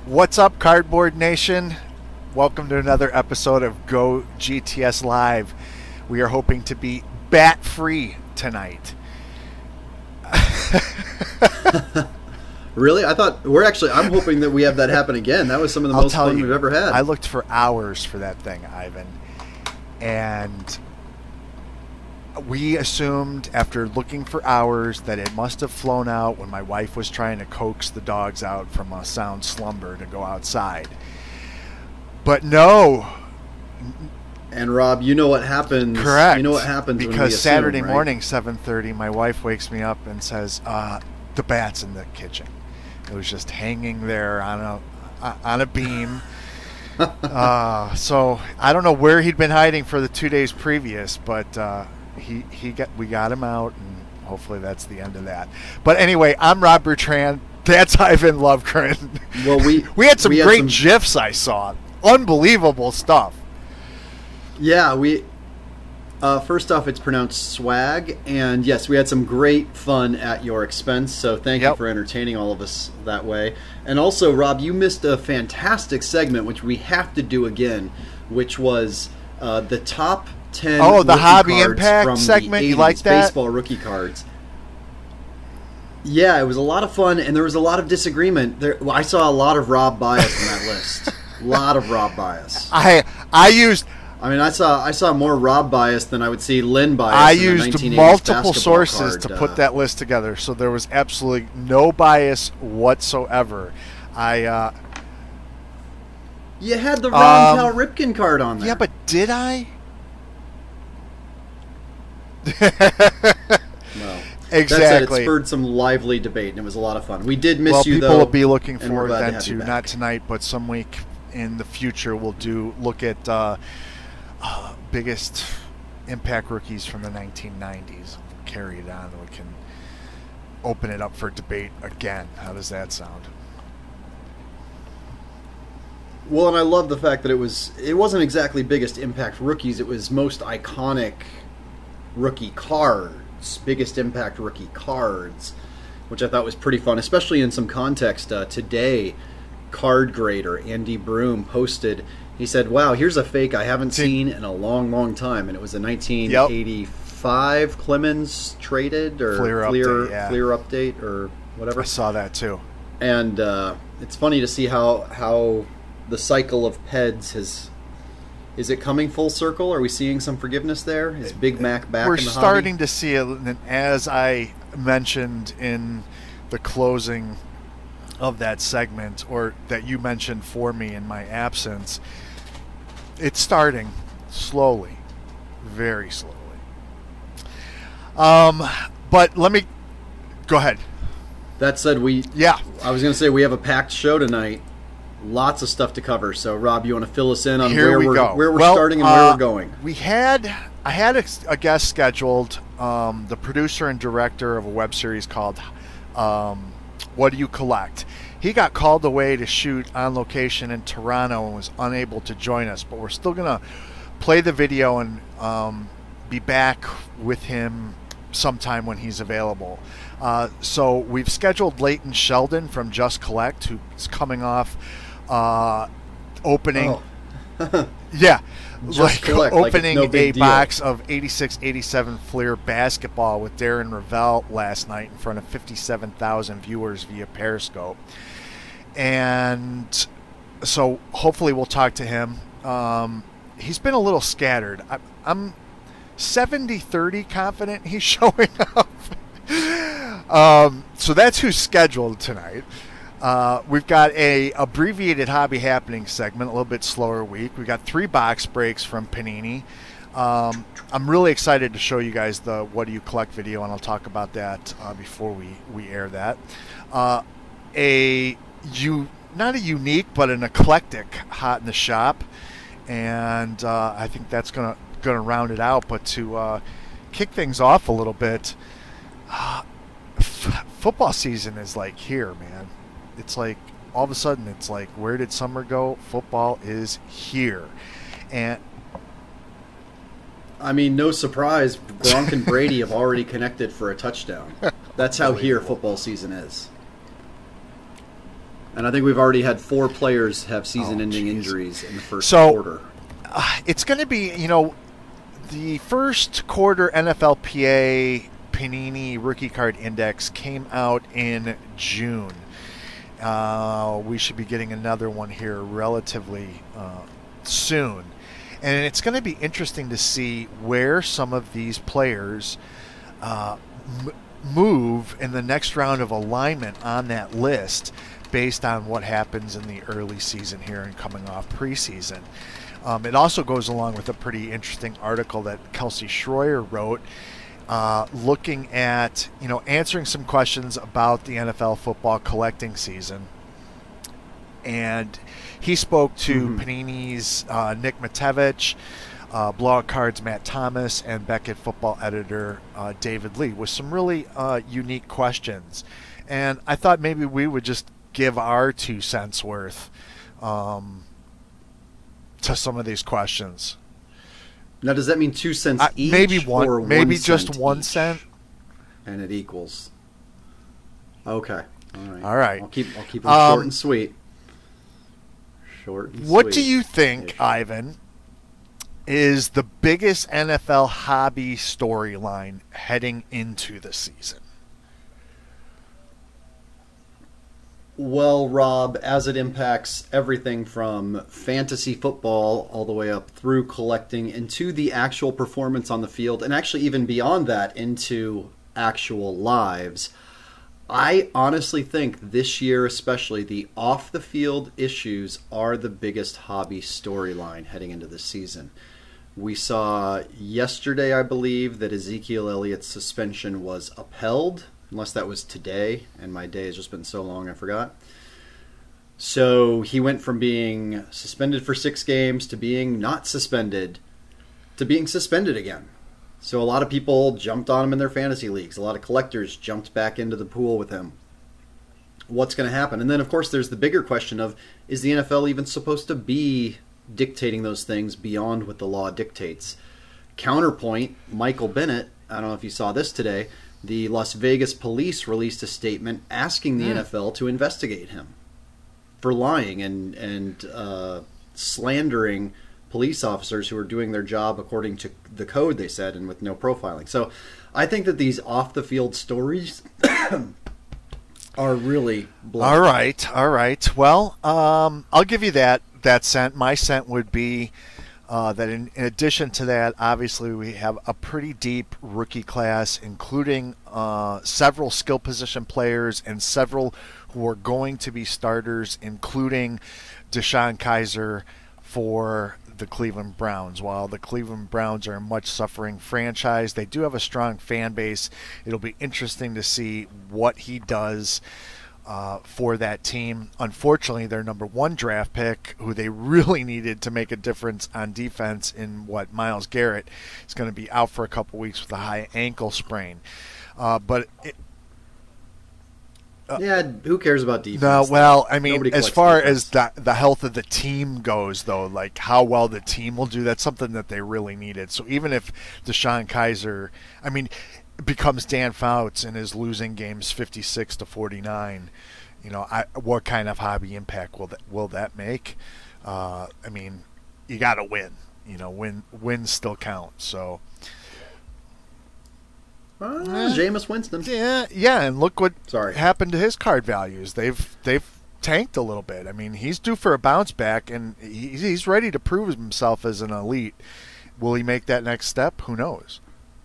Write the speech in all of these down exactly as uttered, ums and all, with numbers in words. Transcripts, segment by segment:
What's up, Cardboard Nation? Welcome to another episode of Go G T S Live. We are hoping to be bat-free tonight. Really? I thought we're actually. I'm hoping that we have that happen again. That was some of the I'll most tell fun you, we've ever had. I looked for hours for that thing, Ivan, and we assumed after looking for hours that it must have flown out when my wife was trying to coax the dogs out from a sound slumber to go outside. But no. And Rob, you know what happens. Correct. You know what happens because when we assume, Saturday right? morning, seven thirty, my wife wakes me up and says, uh, "The bat's in the kitchen." It was just hanging there on a on a beam. uh, so I don't know where he'd been hiding for the two days previous, but uh, he he got we got him out, and hopefully that's the end of that. But anyway, I'm Rob Bertrand. That's Ivan Lovegren. Well, we we had some we had great some... GIFs I saw. Unbelievable stuff. Yeah, we. Uh, first off, it's pronounced swag, and yes, we had some great fun at your expense. So thank Yep. you for entertaining all of us that way. And also, Rob, you missed a fantastic segment which we have to do again, which was uh, the top ten. Oh, the rookie Hobby cards Impact from segment? The You eighties, like that? baseball rookie cards. Yeah, it was a lot of fun, and there was a lot of disagreement. There, well, I saw a lot of Rob bias in that list. A lot of Rob bias. I I used. I mean, I saw I saw more Rob bias than I would see Lynn bias. I in the used nineteen eighties multiple basketball sources card, to uh, put that list together, so there was absolutely no bias whatsoever. I uh, You had the Ron Um, Cal Ripken card on there. yeah, but did I? no. Exactly. That said, it spurred some lively debate, and it was a lot of fun. We did miss well, you, people though. will be looking and we're forward glad to then have you to back. not tonight, but some week in the future we'll do look at uh, uh, biggest impact rookies from the nineteen nineties. We'll carry it on. We can open it up for debate again. How does that sound? Well, and I love the fact that it was it wasn't exactly biggest impact rookies. It was most iconic rookie cards, biggest impact rookie cards, which I thought was pretty fun, especially in some context. Uh, today, card grader Andy Broom posted. He said, "Wow, here's a fake I haven't seen in a long, long time," and it was a nineteen eighty-five yep. Clemens traded or Fleer Fleer update, yeah. Fleer update or whatever. I saw that too. And uh, it's funny to see how how the cycle of P E Ds has. Is it coming full circle? Are we seeing some forgiveness there? Is Big Mac back We're in the starting hobby? to see it, and as I mentioned in the closing of that segment, or that you mentioned for me in my absence, it's starting slowly, very slowly. Um, but let me go ahead. That said, we Yeah, I was going to say we have a packed show tonight. Lots of stuff to cover. So, Rob, you want to fill us in on here where we we're go. where we're well, starting and uh, where we're going? We had I had a, a guest scheduled, um, the producer and director of a web series called um, "What Do You Collect." He got called away to shoot on location in Toronto and was unable to join us. But we're still gonna play the video and um, be back with him sometime when he's available. Uh, so we've scheduled Leighton Sheldon from Just Collect, who's coming off uh, opening. Oh. Yeah, Just like Collect, like it's opening no a big deal. box of eighty-six eighty-seven Fleer basketball with Darren Ravel last night in front of fifty-seven thousand viewers via Periscope. And so hopefully we'll talk to him. Um, he's been a little scattered. I, I'm seventy thirty confident he's showing up. um, so that's who's scheduled tonight. Uh, we've got a abbreviated hobby happening segment, a little bit slower week. We've got three box breaks from Panini. Um, I'm really excited to show you guys the What Do You Collect video, and I'll talk about that uh, before we, we air that. Uh, a you not a unique, but an eclectic hot in the shop, and uh, I think that's gonna gonna round it out. But to uh, kick things off a little bit, uh, f- football season is like here, man. It's like all of a sudden it's like, where did summer go? Football is here. And I mean, no surprise, Gronk and Brady have already connected for a touchdown. That's how here football season is. And I think we've already had four players have season-ending oh, injuries in the first so, quarter. Uh, it's going to be, you know, the first quarter N F L P A Panini Rookie Card Index came out in June. Uh, we should be getting another one here relatively uh, soon. And it's going to be interesting to see where some of these players uh, m- move in the next round of alignment on that list based on what happens in the early season here and coming off preseason. Um, it also goes along with a pretty interesting article that Kelsey Schroyer wrote uh, looking at, you know, answering some questions about the N F L football collecting season. And he spoke to mm-hmm. Panini's uh, Nick Matevich, uh, Blog Cards Matt Thomas, and Beckett football editor uh, David Lee with some really uh, unique questions. And I thought maybe we would just give our two cents worth um, to some of these questions. Now, does that mean two cents uh, each, maybe one, or maybe one just cent one each? cent, and it equals? Okay, all right. All right. I'll keep I'll keep it um, short and sweet. Short and what sweet. do you think, Ish. Ivan, is the biggest N F L hobby storyline heading into the season? Well, Rob, as it impacts everything from fantasy football all the way up through collecting into the actual performance on the field, and actually even beyond that into actual lives, I honestly think this year especially the off-the-field issues are the biggest hobby storyline heading into the season. We saw yesterday, I believe, that Ezekiel Elliott's suspension was upheld, unless that was today, and my day has just been so long I forgot. So he went from being suspended for six games to being not suspended to being suspended again. So a lot of people jumped on him in their fantasy leagues. A lot of collectors jumped back into the pool with him. What's going to happen? And then, of course, there's the bigger question of, is the N F L even supposed to be dictating those things beyond what the law dictates? Counterpoint, Michael Bennett, I don't know if you saw this today, the Las Vegas police released a statement asking the mm. N F L to investigate him for lying and, and uh, slandering police officers who are doing their job according to the code, they said, and with no profiling. So I think that these off-the-field stories are really bloody. All right, all right. Well, um, I'll give you that, that cent. My cent would be uh, that in, in addition to that, obviously we have a pretty deep rookie class, including uh, several skill position players and several who are going to be starters, including Deshaun Kaiser for the Cleveland Browns. While the Cleveland Browns are a much suffering franchise, they do have a strong fan base. It'll be interesting to see what he does uh, for that team. Unfortunately, their number one draft pick, who they really needed to make a difference on defense in what Myles Garrett, is going to be out for a couple weeks with a high ankle sprain. Uh, but it, Uh, yeah, who cares about defense? No, well, I mean, as far defense. as the, the health of the team goes, though, like how well the team will do, that's something that they really needed. So even if Deshaun Kaiser, I mean, becomes Dan Fouts and is losing games fifty-six to forty-nine, you know, I, what kind of hobby impact will that will that make? Uh, I mean, you got to win. You know, win wins still count. So. Uh, Jameis Winston. Yeah, yeah, and look what Sorry. happened to his card values. They've they've tanked a little bit. I mean, he's due for a bounce back, and he's, he's ready to prove himself as an elite. Will he make that next step? Who knows?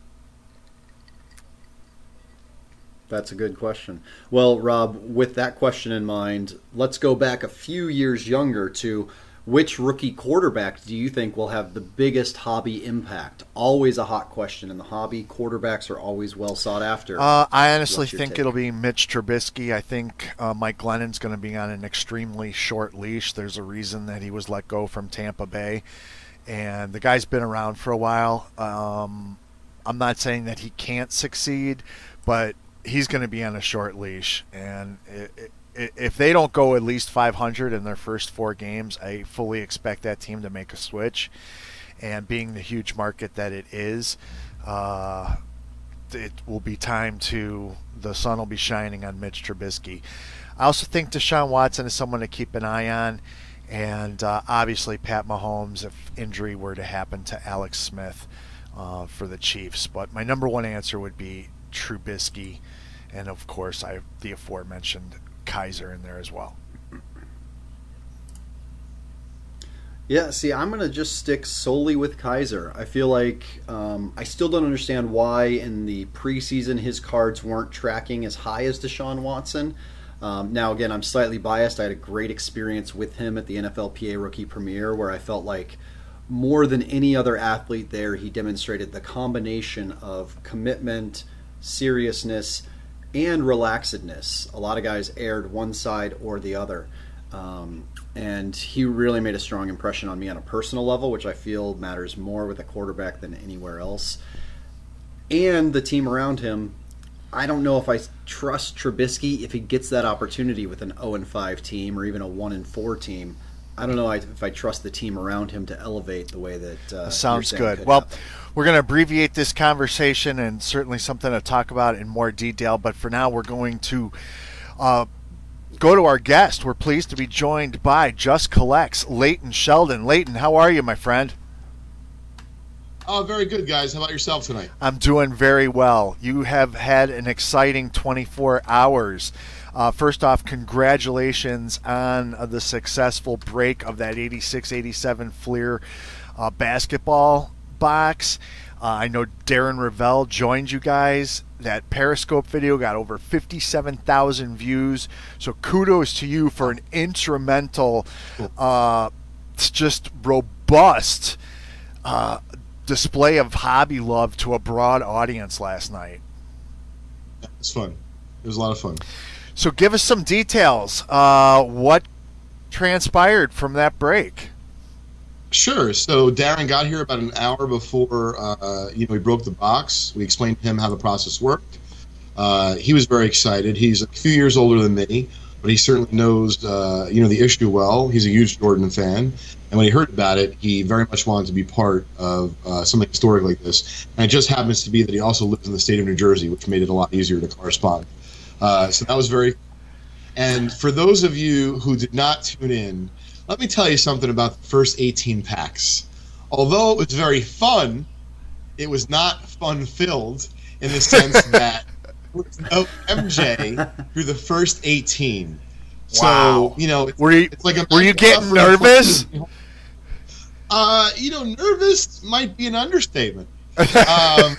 That's a good question. Well, Rob, with that question in mind, let's go back a few years younger to which rookie quarterback do you think will have the biggest hobby impact? Always a hot question in the hobby. Quarterbacks are always well sought after. Uh, I honestly think take? it'll be Mitch Trubisky. I think uh, Mike Glennon's going to be on an extremely short leash. There's a reason that he was let go from Tampa Bay. And the guy's been around for a while. Um, I'm not saying that he can't succeed, but he's going to be on a short leash. And it, it, if they don't go at least five hundred in their first four games, I fully expect that team to make a switch. And being the huge market that it is, uh, it will be time to, the sun will be shining on Mitch Trubisky. I also think Deshaun Watson is someone to keep an eye on. And uh, obviously Pat Mahomes if injury were to happen to Alex Smith uh, for the Chiefs. But my number one answer would be Trubisky. And, of course, I have the aforementioned Kaiser in there as well. Yeah, see, I'm going to just stick solely with Kaiser. I feel like um, I still don't understand why in the preseason his cards weren't tracking as high as Deshaun Watson. Um, now, again, I'm slightly biased. I had a great experience with him at the N F L P A Rookie Premiere where I felt like more than any other athlete there, he demonstrated the combination of commitment, seriousness, and relaxedness. A lot of guys erred one side or the other. Um, and he really made a strong impression on me on a personal level, which I feel matters more with a quarterback than anywhere else. And the team around him, I don't know if I trust Trubisky if he gets that opportunity with an oh and five team or even a one and four team. I don't know if I trust the team around him to elevate the way that uh, sounds good. Well, happen. We're going to abbreviate this conversation and certainly something to talk about in more detail. But for now, we're going to uh, go to our guest. We're pleased to be joined by Just Collects, Leighton Sheldon. Leighton, how are you, my friend? Oh, very good, guys. How about yourself tonight? I'm doing very well. You have had an exciting twenty-four hours. Uh, first off, congratulations on uh, the successful break of that eighty-six eighty-seven Fleer uh, basketball box. Uh, I know Darren Ravel joined you guys. That Periscope video got over fifty-seven thousand views. So kudos to you for an instrumental, uh, just robust uh, display of hobby love to a broad audience last night. It was fun. It was a lot of fun. So give us some details. Uh, what transpired from that break? Sure. So Darren got here about an hour before uh, you know we broke the box. We explained to him how the process worked. Uh, he was very excited. He's a few years older than me, but he certainly knows uh, you know the issue well. He's a huge Jordan fan, and when he heard about it, he very much wanted to be part of uh, something historic like this. And it just happens to be that he also lives in the state of New Jersey, which made it a lot easier to correspond. Uh, so that was very. And for those of you who did not tune in, let me tell you something about the first eighteen packs. Although it was very fun, it was not fun-filled in the sense that there was no M J through the first eighteen. Wow. So, you know, it's, were you, it's like a were you getting nervous? Uh, you know, nervous might be an understatement. um,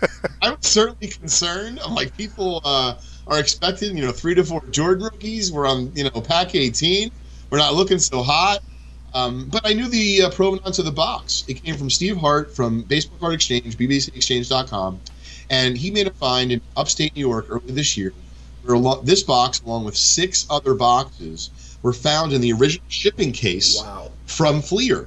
I was certainly concerned. I'm like, people uh, are expecting, you know, three to four Jordan rookies. We're on, you know, pack eighteen. We're not looking so hot. Um, but I knew the uh, provenance of the box. It came from Steve Hart from Baseball Card Exchange, B B C exchange dot com. And he made a find in upstate New York early this year where lo- this box, along with six other boxes, were found in the original shipping case Wow. from Fleer.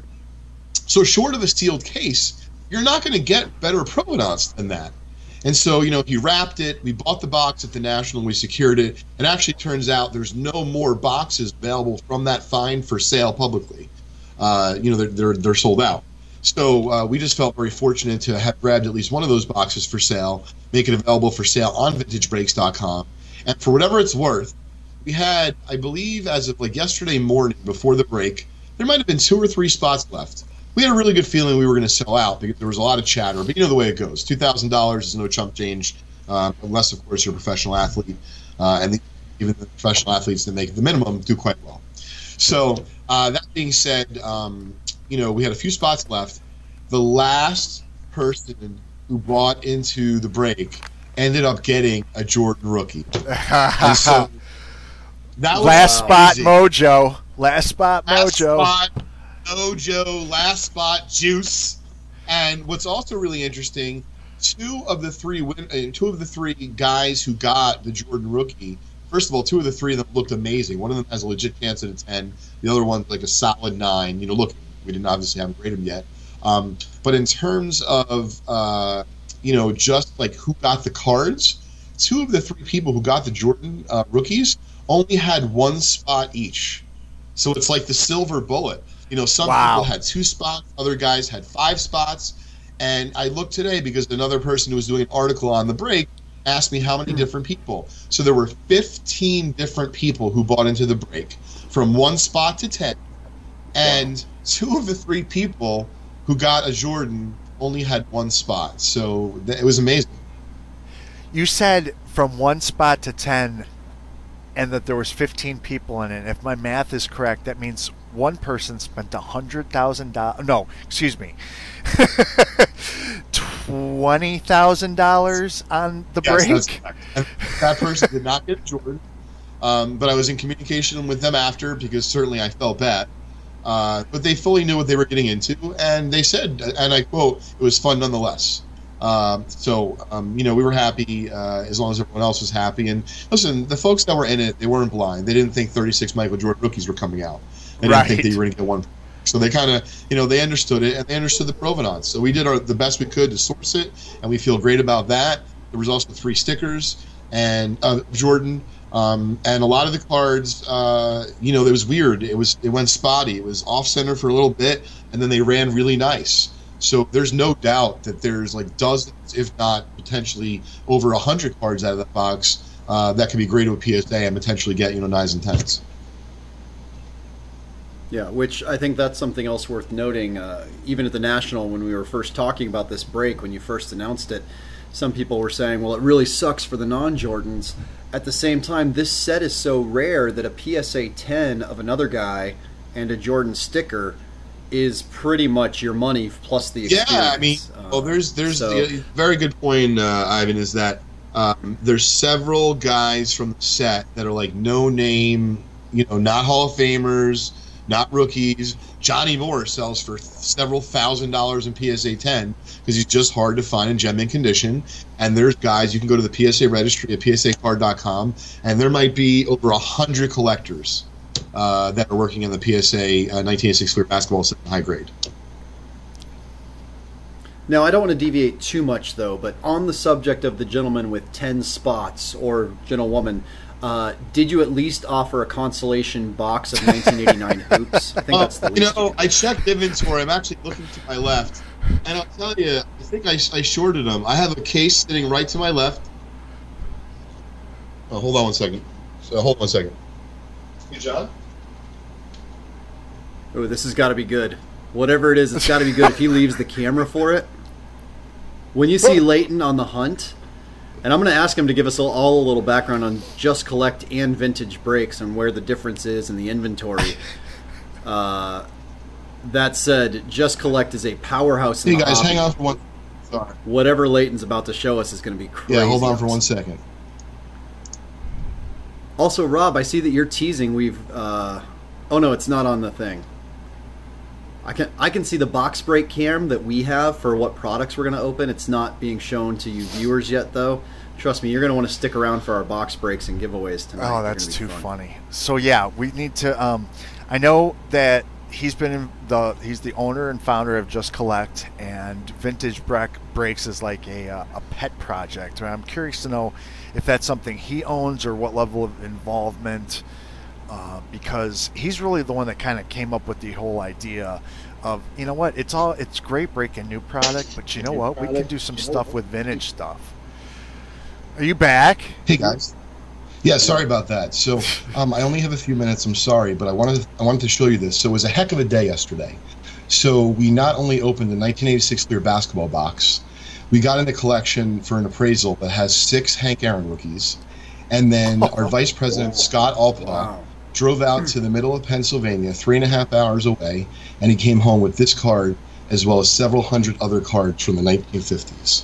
So short of a sealed case, you're not going to get better provenance than that. And so, you know, he wrapped it. We bought the box at the National. We secured it. It actually turns out there's no more boxes available from that find for sale publicly. Uh, you know, they're, they're, they're sold out. So uh, we just felt very fortunate to have grabbed at least one of those boxes for sale, make it available for sale on vintage breaks dot com. And for whatever it's worth, we had, I believe, as of like yesterday morning before the break, there might have been two or three spots left. We had a really good feeling we were going to sell out because there was a lot of chatter. But you know the way it goes. two thousand dollars is no chump change, uh, unless, of course, you're a professional athlete. Uh, and the, even the professional athletes that make the minimum do quite well. So uh, that being said, um, you know, we had a few spots left. The last person who bought into the break ended up getting a Jordan rookie. And so that was last spot easy. mojo. Last spot Last mojo. spot mojo. Last spot juice. And what's also really interesting, two of the three win- uh, two of the three guys who got the Jordan rookie. First of all, two of the three of them looked amazing. One of them has a legit chance at a ten. The other one's like a solid nine. You know, look, we didn't obviously haven't graded him yet. Um, but in terms of uh, you know, just like who got the cards, two of the three people who got the Jordan uh, rookies only had one spot each. So it's like the silver bullet. You know, some Wow. people had two spots, other guys had five spots. And I looked today because another person who was doing an article on the break asked me how many different people. So there were fifteen different people who bought into the break, from one spot to ten. And wow. two of the three people who got a Jordan only had one spot. So th- it was amazing. You said from one spot to ten, and that there was fifteen people in it. If my math is correct, that means one person spent one hundred thousand dollars. No, excuse me. twenty thousand dollars on the yes, break? That's correct. And that person did not get Jordan. Um, but I was in communication with them after, because certainly I felt bad. Uh, but they fully knew what they were getting into, and they said, and I quote, it was fun nonetheless. Um, so, um, you know, we were happy uh, as long as everyone else was happy. And listen, the folks that were in it, they weren't blind. They didn't think thirty-six Michael Jordan rookies were coming out. They didn't right. think that you were going to get one. So they kind of, you know, they understood it, and they understood the provenance. So we did our, the best we could to source it, and we feel great about that. There was also three stickers and uh, Jordan. Um, and a lot of the cards, uh, you know, it was weird. It was it went spotty. It was off center for a little bit, and then they ran really nice. So there's no doubt that there's like dozens, if not potentially over a hundred cards out of the box uh, that can be graded with P S A and potentially get, you know, nines and tens. Yeah, which I think that's something else worth noting. Uh, even at the National, when we were first talking about this break, when you first announced it, some people were saying, well, it really sucks for the non-Jordans. At the same time, this set is so rare that a P S A ten of another guy and a Jordan sticker is pretty much your money plus the experience. Yeah, I mean, uh, well, there's there's so, a very good point, uh, Ivan, is that um, there's several guys from the set that are like no name, you know, not Hall of Famers, not rookies. Johnny Moore sells for several thousand dollars in P S A ten because he's just hard to find in gem mint condition. And there's guys, you can go to the P S A registry at P S A card dot com, and there might be over a hundred collectors uh, that are working in the P S A uh, nineteen eighty-six clear basketball set in high grade. Now, I don't want to deviate too much, though, but on the subject of the gentleman with ten spots, or gentlewoman, Uh, did you at least offer a consolation box of nineteen eighty-nine hoops? I think uh, that's the least. You know, I checked inventory. I'm actually looking to my left, and I'll tell you, I think I, I shorted them. I have a case sitting right to my left. Oh, hold on one second. So, hold on one second. Good job. Oh, this has got to be good. Whatever it is, it's got to be good if he leaves the camera for it. When you see Leighton on the hunt, and I'm going to ask him to give us all a little background on Just Collect and Vintage Breaks and where the difference is in the inventory. Uh, that said, Just Collect is a powerhouse in hey the guys, hobby. hang on for one. Sorry. Whatever Leighton's about to show us is going to be crazy. Yeah, hold on for awesome. one second. Also, Rob, I see that you're teasing. We've. Uh, oh no, it's not on the thing. I can I can see the box break cam that we have for what products we're going to open. It's not being shown to you viewers yet, though. Trust me, you're going to want to stick around for our box breaks and giveaways tonight. Oh, that's too fun. funny. So yeah, we need to. Um, I know that he's been in the he's the owner and founder of Just Collect, and Vintage Break Breaks is like a uh, a pet project. I'm curious to know if that's something he owns or what level of involvement. Uh, because he's really the one that kind of came up with the whole idea of, you know what, it's all it's great breaking new product, but you know what, we can do some stuff with vintage stuff. Are you back? Hey guys. Yeah, sorry about that. So um, I only have a few minutes. I'm sorry, but I wanted to, I wanted to show you this. So it was a heck of a day yesterday. So we not only opened the nineteen eighty-six clear basketball box, we got in the collection for an appraisal that has six Hank Aaron rookies, and then our vice president Scott Alpa. Wow. Drove out to the middle of Pennsylvania, three and a half hours away, and he came home with this card as well as several hundred other cards from the nineteen fifties.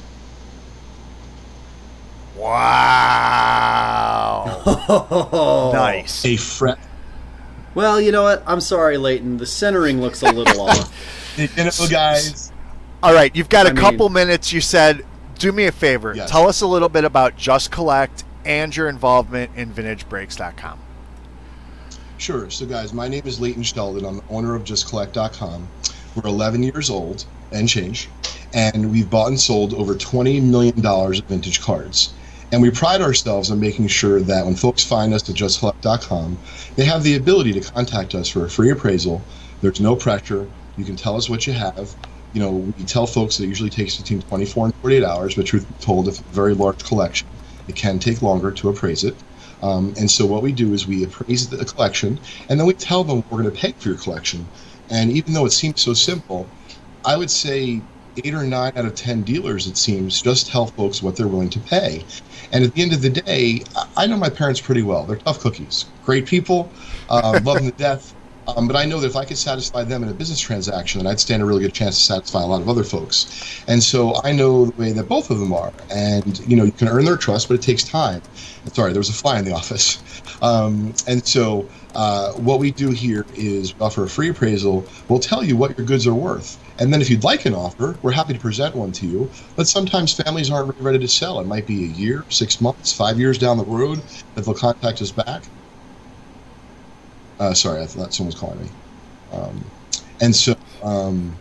Wow. Nice. A fret. Well, you know what? I'm sorry, Leighton. The centering looks a little off. You know, guys. All right, you've got a I couple mean, minutes. You said, do me a favor. Yes. Tell us a little bit about Just Collect and your involvement in vintage breaks dot com. Sure. So, guys, my name is Leighton Sheldon. I'm the owner of just collect dot com. We're eleven years old and change, and we've bought and sold over twenty million dollars of vintage cards. And we pride ourselves on making sure that when folks find us at just collect dot com, they have the ability to contact us for a free appraisal. There's no pressure. You can tell us what you have. You know, we tell folks that it usually takes between twenty-four and forty-eight hours, but truth be told, it's a very large collection. It can take longer to appraise it. Um, and so what we do is we appraise the collection, and then we tell them we're going to pay for your collection. And even though it seems so simple, I would say eight or nine out of ten dealers, it seems, just tell folks what they're willing to pay. And at the end of the day, I know my parents pretty well. They're tough cookies. Great people, uh, love them to death. Um, but I know that if I could satisfy them in a business transaction, then I'd stand a really good chance to satisfy a lot of other folks. And so I know the way that both of them are. And, you know, you can earn their trust, but it takes time. Sorry, there was a fly in the office. Um, and so uh, what we do here is we offer a free appraisal. We'll tell you what your goods are worth. And then if you'd like an offer, we're happy to present one to you. But sometimes families aren't really ready to sell. It might be a year, six months, five years down the road that they'll contact us back. Uh, sorry, I thought someone was calling me. Um, and so... Um,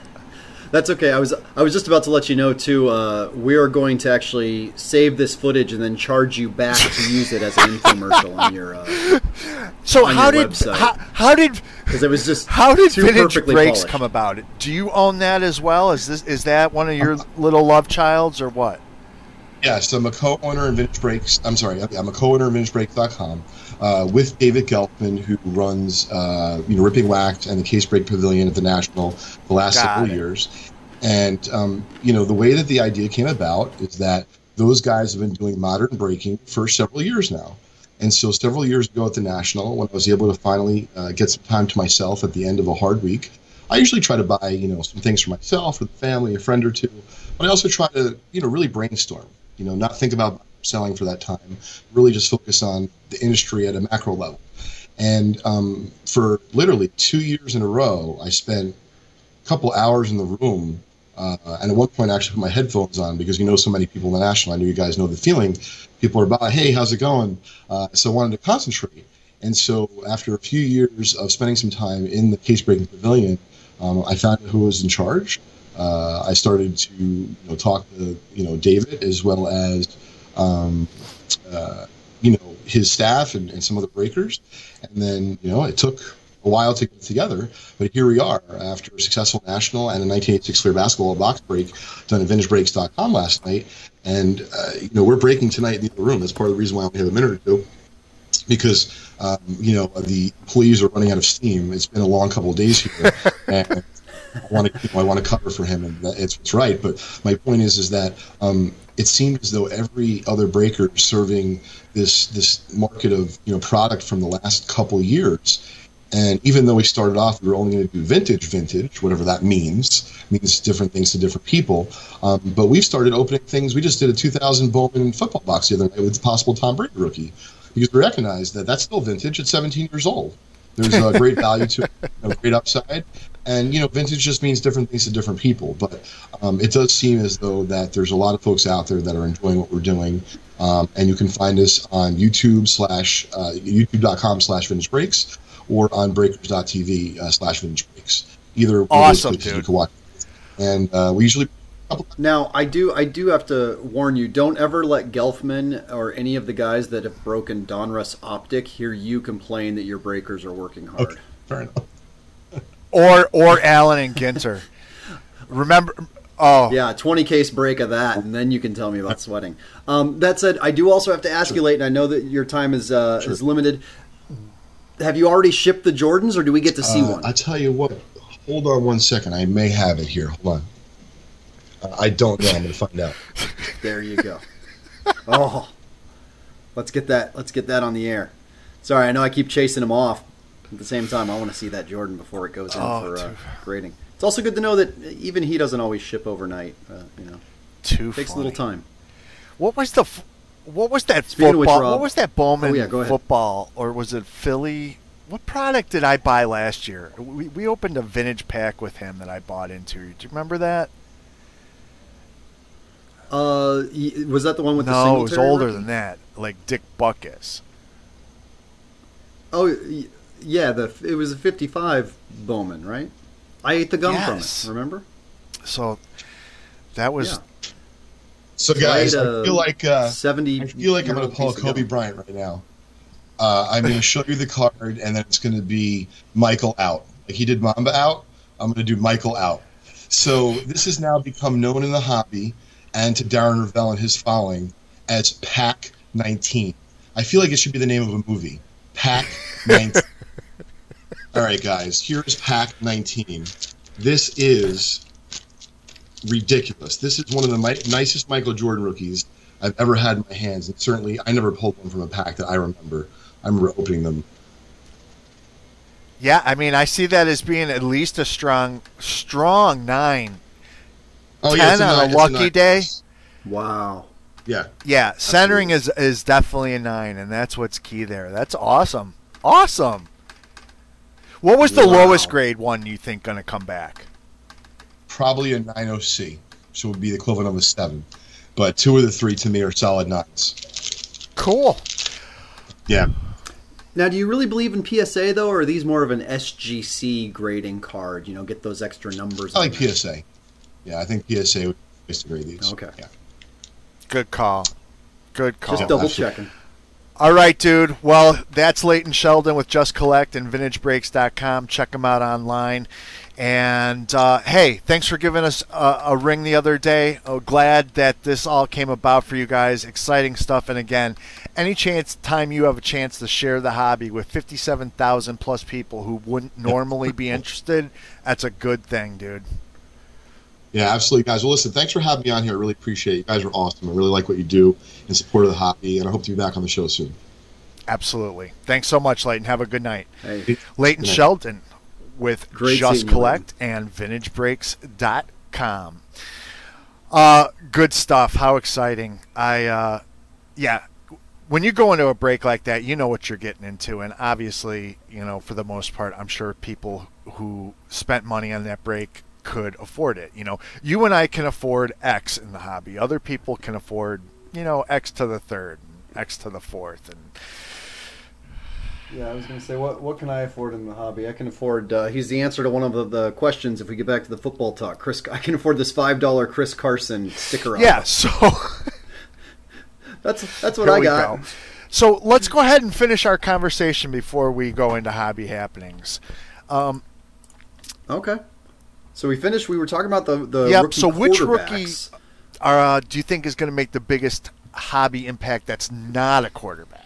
That's okay. I was I was just about to let you know, too, uh, we are going to actually save this footage and then charge you back to use it as an infomercial on your uh, So on how your did website. how, how did Because it was just how did too Vintage perfectly Breaks polished. come about? Do you own that as well? Is this is that one of your little love childs or what? Yes, I'm a co-owner in Vintage Breaks. I'm sorry, I'm a co-owner of vintage breaks dot com uh, with David Gelfman, who runs uh, you know Ripping Wax and the Case Break Pavilion at the National the last Got several it. years. And um, you know the way that the idea came about is that those guys have been doing modern breaking for several years now. And so several years ago at the National, when I was able to finally uh, get some time to myself at the end of a hard week, I usually try to buy you know some things for myself, for the family, a friend or two. But I also try to you know really brainstorm. You know, not think about selling for that time, really just focus on the industry at a macro level. And um, for literally two years in a row, I spent a couple hours in the room, uh, and at one point I actually put my headphones on because you know so many people in the National. I know you guys know the feeling. People are about, hey, how's it going? Uh, so I wanted to concentrate. And so after a few years of spending some time in the Case Breaking Pavilion, um, I found out who was in charge. Uh, I started to you know, talk to you know David as well as um, uh, you know his staff and, and some other breakers, and then you know it took a while to get together, but here we are after a successful national and a nineteen eighty-six clear basketball box break done at vintage breaks dot com last night, and uh, you know we're breaking tonight in the other room. That's part of the reason why I only have a minute or two, because um, you know the employees are running out of steam. It's been a long couple of days here, and I want to, you know, I want to cover for him, and it's, it's right. But my point is, is that um, it seems as though every other breaker is serving this this market of you know product from the last couple years. And even though we started off, we were only going to do vintage, vintage, whatever that means, means different things to different people. Um, but we've started opening things. We just did a two thousand Bowman football box the other night with the possible Tom Brady rookie, because we recognize that that's still vintage at seventeen years old. There's a great value to it, you know, great upside. And, you know, vintage just means different things to different people. But um, it does seem as though that there's a lot of folks out there that are enjoying what we're doing. Um, and you can find us on YouTube slash, uh, youtube.com slash vintage breaks or on breakers.tv uh, slash vintage breaks. Either awesome, dude. You can watch. And uh, we usually... Now, I do I do have to warn you, don't ever let Gelfman or any of the guys that have broken Donruss Optic hear you complain that your breakers are working hard. Okay, fair enough. Or or Allen and Ginter. Remember, oh. Yeah, twenty case break of that, and then you can tell me about sweating. Um, that said, I do also have to ask Sure. you, Leighton, I know that your time is, uh, Sure. is limited. Have you already shipped the Jordans, or do we get to see Uh, one? I tell you what, hold on one second. I may have it here. Hold on. Uh, I don't know. I'm going to find out. There you go. Oh, let's get that. Let's get that on the air. Sorry, I know I keep chasing him off. At the same time, I want to see that Jordan before it goes in Oh, for uh, too- grading. It's also good to know that even he doesn't always ship overnight. Uh, you know, Too it takes funny. a little time. What was the f- what was that Speaking of which, football? Rob- What was that Bowman Oh, yeah, go ahead. football, or was it Philly? What product did I buy last year? We we opened a vintage pack with him that I bought into. Do you remember that? Uh, y- was that the one with the No, it Singletary was older rookie? than that. Like Dick Buckus. Oh, y- yeah, the it was a fifty-five Bowman, right? I ate the gum Yes. from it. Remember? So that was Yeah. So, guys, Right, I uh, feel like uh, seventy. I feel like I'm going to pull a Kobe Bryant right now. Uh, I'm going to show you the card, and then it's going to be Michael out. Like he did Mamba out, I'm going to do Michael out. So this has now become known in the hobby and to Darren Ravel and his following as Pack nineteen. I feel like it should be the name of a movie. Pack nineteen. All right, guys, here's Pack nineteen. This is ridiculous. This is one of the mi- nicest Michael Jordan rookies I've ever had in my hands, and certainly I never pulled one from a pack that I remember. I remember opening them. Yeah, I mean, I see that as being at least a strong, strong nine. Oh, ten yeah, it's a on nine, a lucky it's a nine. day. Wow. Yeah. Yeah, centering is is definitely a nine, and that's what's key there. That's awesome. Awesome. What was the Wow. lowest grade one you think going to come back? Probably a nine oh C, so it would be the equivalent of a seven. But two of the three to me are solid nines. Cool. Yeah. Now, do you really believe in P S A, though, or are these more of an S G C grading card? You know, get those extra numbers. I like on P there? S A. Yeah, I think P S A would be the place to grade these. Okay. Yeah. Good call. Good call. Just double absolutely. checking. All right, dude. Well, that's Leighton Sheldon with Just Collect and vintage breaks dot com. Check them out online. And, uh, hey, thanks for giving us a, a ring the other day. Oh, glad that this all came about for you guys. Exciting stuff. And, again, any chance time you have a chance to share the hobby with fifty-seven thousand plus people who wouldn't normally be interested, that's a good thing, dude. Yeah, absolutely, guys. Well, listen, thanks for having me on here. I really appreciate it. You guys are awesome. I really like what you do in support of the hobby, and I hope to be back on the show soon. Absolutely. Thanks so much, Leighton. Have a good night. Hey, Leighton Good night. Sheldon with Great Just seeing you, Collect and vintage breaks dot com. Uh, good stuff. How exciting. I, uh, yeah, when you go into a break like that, you know what you're getting into. And obviously, you know, for the most part, I'm sure people who spent money on that break could afford it. You know, you and I can afford X in the hobby. Other people can afford, you know, X to the third, X to the fourth, and yeah, I was going to say, what what can I afford in the hobby? I can afford. Uh, he's the answer to one of the, the questions. If we get back to the football talk, Chris, I can afford this five dollar Chris Carson sticker. yeah. So that's that's what here I we got. go. So let's go ahead and finish our conversation before we go into hobby happenings. Um, Okay. So we finished. We were talking about the the Yep. rookie So which rookie quarterbacks. uh, do you think is going to make the biggest hobby impact that's not a quarterback?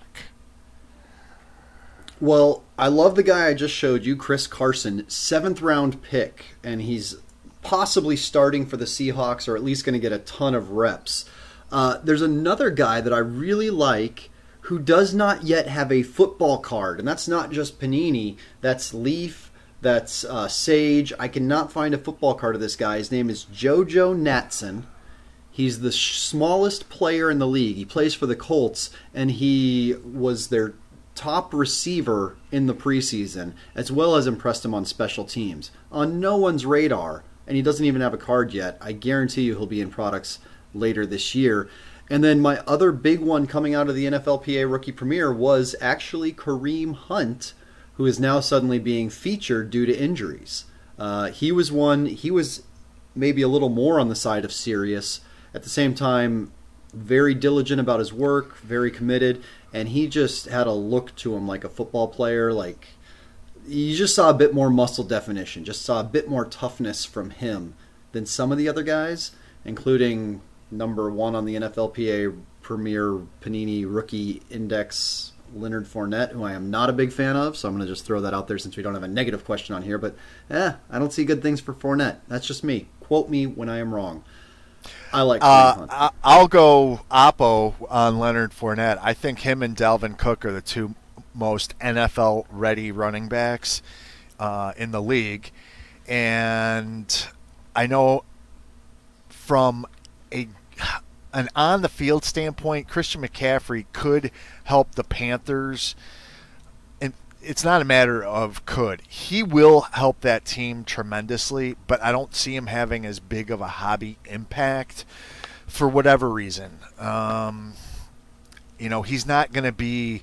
Well, I love the guy I just showed you, Chris Carson, seventh round pick, and he's possibly starting for the Seahawks, or at least going to get a ton of reps. Uh, there's another guy that I really like who does not yet have a football card, and that's not just Panini. That's Leaf. That's uh, Sage. I cannot find a football card of this guy. His name is JoJo Natson. He's the sh- smallest player in the league. He plays for the Colts, and he was their top receiver in the preseason, as well as impressed him on special teams. On no one's radar, and he doesn't even have a card yet. I guarantee you he'll be in products later this year. And then my other big one coming out of the N F L P A Rookie Premiere was actually Kareem Hunt, who is now suddenly being featured due to injuries. Uh, he was one, he was maybe a little more on the side of serious. At the same time, very diligent about his work, very committed, and he just had a look to him like a football player. Like, you just saw a bit more muscle definition, just saw a bit more toughness from him than some of the other guys, including number one on the N F L P A Premier Panini Rookie Index, Leonard Fournette, who I am not a big fan of, so I'm going to just throw that out there since we don't have a negative question on here. But, eh, I don't see good things for Fournette. That's just me. Quote me when I am wrong. I like Kareem Uh, Hunt. I- I'll go Oppo on Leonard Fournette. I think him and Dalvin Cook are the two most N F L-ready running backs uh, in the league. And I know from a an on-the-field standpoint, Christian McCaffrey could help the Panthers. And it's not a matter of could. He will help that team tremendously, but I don't see him having as big of a hobby impact for whatever reason. Um, you know, he's not going to be...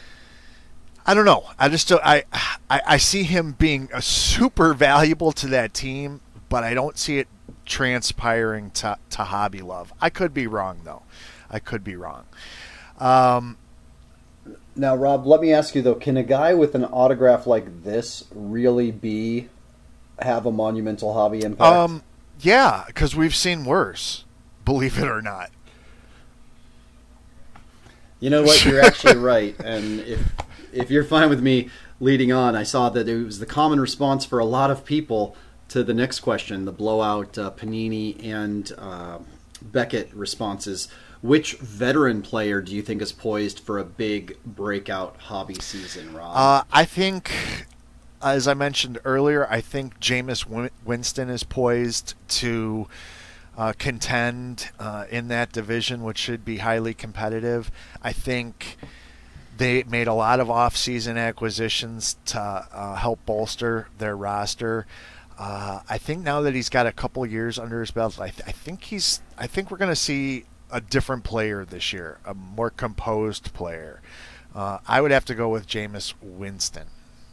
I don't know. I just I, I I see him being a super valuable to that team, but I don't see it transpiring to, to hobby love. I could be wrong, though. I could be wrong. Um, Now, Rob, let me ask you, though, can a guy with an autograph like this really be have a monumental hobby impact? um, yeah, because we've seen worse, believe it or not. You know what? You're actually right. And if if you're fine with me leading on, I saw that it was the common response for a lot of people to the next question, the blowout uh, Panini and uh, Beckett responses. Which veteran player do you think is poised for a big breakout hobby season, Rob? Uh, I think, as I mentioned earlier, I think Jameis Win- Winston is poised to uh, contend uh, in that division, which should be highly competitive. I think they made a lot of off-season acquisitions to uh, help bolster their roster. Uh, I think now that he's got a couple years under his belt, I, th- I think he's. I think we're going to see a different player this year, a more composed player. Uh, I would have to go with Jameis Winston.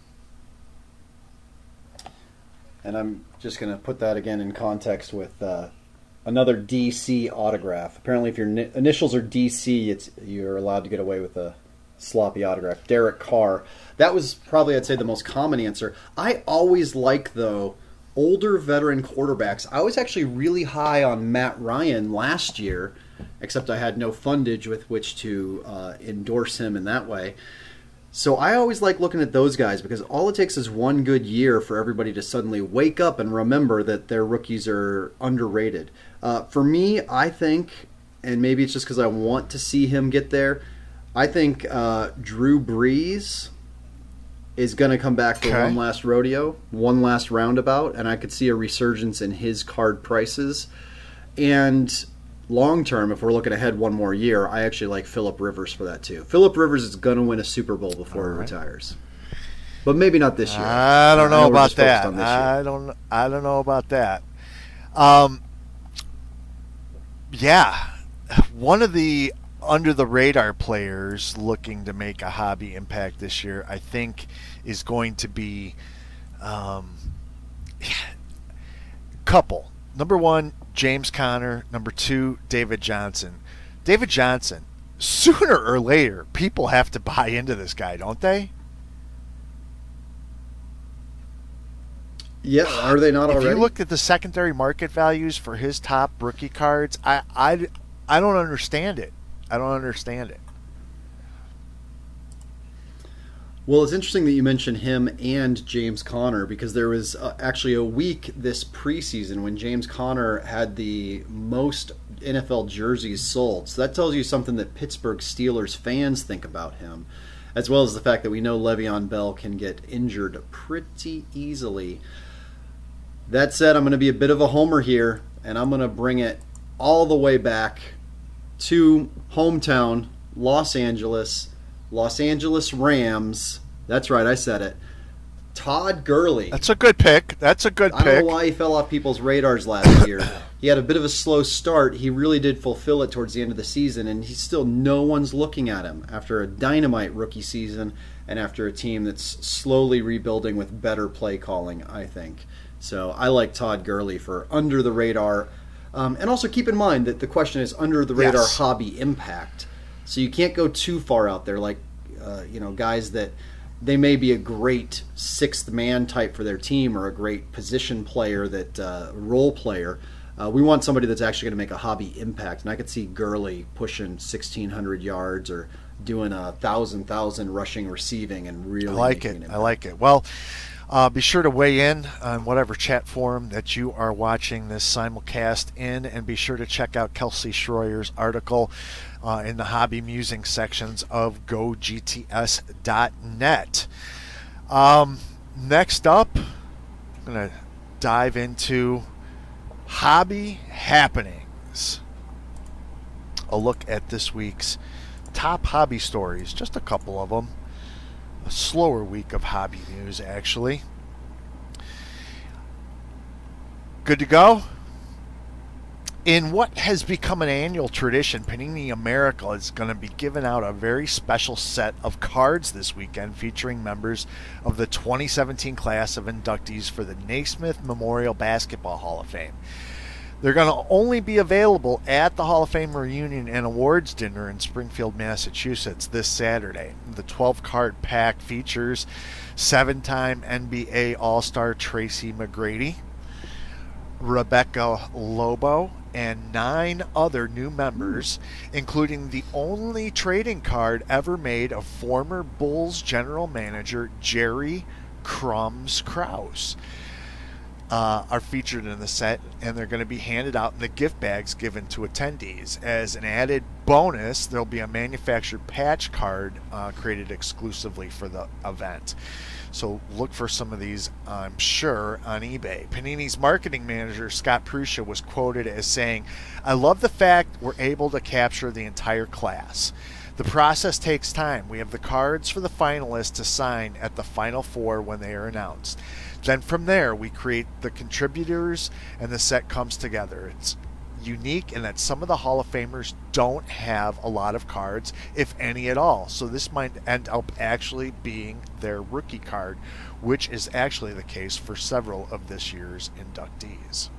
And I'm just going to put that again in context with uh, another D C autograph. Apparently, if your ni- initials are D C, it's you're allowed to get away with a sloppy autograph. Derek Carr. That was probably, I'd say, the most common answer. I always like, though, older veteran quarterbacks. I was actually really high on Matt Ryan last year, except I had no fundage with which to uh, endorse him in that way. So I always like looking at those guys because all it takes is one good year for everybody to suddenly wake up and remember that their rookies are underrated. Uh, for me, I think, and maybe it's just because I want to see him get there, I think uh, Drew Brees is going to come back for okay. one last rodeo, one last roundabout, and I could see a resurgence in his card prices. And long term, if we're looking ahead one more year, I actually like Phillip Rivers for that too. Phillip Rivers is going to win a Super Bowl before right. he retires, but maybe not this year. I don't know, I know about that. I don't. I don't know about that. Um, yeah, one of the under the radar players looking to make a hobby impact this year, I think, is going to be um, couple. Number one, James Conner. Number two, David Johnson. David Johnson, sooner or later, people have to buy into this guy, don't they? Yeah, are they not if already? If you look at the secondary market values for his top rookie cards, I, I, I don't understand it. I don't understand it. Well, it's interesting that you mentioned him and James Conner because there was uh, actually a week this preseason when James Conner had the most N F L jerseys sold. So that tells you something that Pittsburgh Steelers fans think about him, as well as the fact that we know Le'Veon Bell can get injured pretty easily. That said, I'm going to be a bit of a homer here, and I'm going to bring it all the way back to hometown, Los Angeles, Los Angeles Rams. That's right, I said it. Todd Gurley. That's a good pick. That's a good I pick. I don't know why he fell off people's radars last year. He had a bit of a slow start. He really did fulfill it towards the end of the season, and he's still no one's looking at him after a dynamite rookie season and after a team that's slowly rebuilding with better play calling, I think. So I like Todd Gurley for under the radar. Um, and also keep in mind that the question is under the radar yes. hobby impact. So you can't go too far out there like, uh, you know, guys that they may be a great sixth man type for their team or a great position player, that uh, role player. Uh, we want somebody that's actually going to make a hobby impact. And I could see Gurley pushing sixteen hundred yards or doing a thousand, thousand rushing, receiving, and really I like it. I like it. Well, Uh, be sure to weigh in on whatever chat forum that you are watching this simulcast in, and be sure to check out Kelsey Schroyer's article uh, in the hobby musing sections of Go G T S dot net. Um, next up, I'm going to dive into hobby happenings. A look at this week's top hobby stories, just a couple of them. A slower week of hobby news, actually. Good to go? In what has become an annual tradition, Panini America is going to be giving out a very special set of cards this weekend featuring members of the twenty seventeen class of inductees for the Naismith Memorial Basketball Hall of Fame. They're going to only be available at the Hall of Fame reunion and awards dinner in Springfield, Massachusetts this Saturday. The twelve card pack features seven-time N B A All-Star Tracy McGrady, Rebecca Lobo, and nine other new members, including the only trading card ever made of former Bulls general manager Jerry Crumbs Krause. Uh, are featured in the set, and they're going to be handed out in the gift bags given to attendees. As an added bonus, there'll be a manufactured patch card uh, created exclusively for the event. So look for some of these, I'm sure, on eBay. Panini's marketing manager, Scott Pruscia, was quoted as saying, "I love the fact we're able to capture the entire class. The process takes time. We have the cards for the finalists to sign at the Final Four when they are announced. Then from there, we create the contributors and the set comes together. It's unique in that some of the Hall of Famers don't have a lot of cards, if any at all. So this might end up actually being their rookie card, which is actually the case for several of this year's inductees."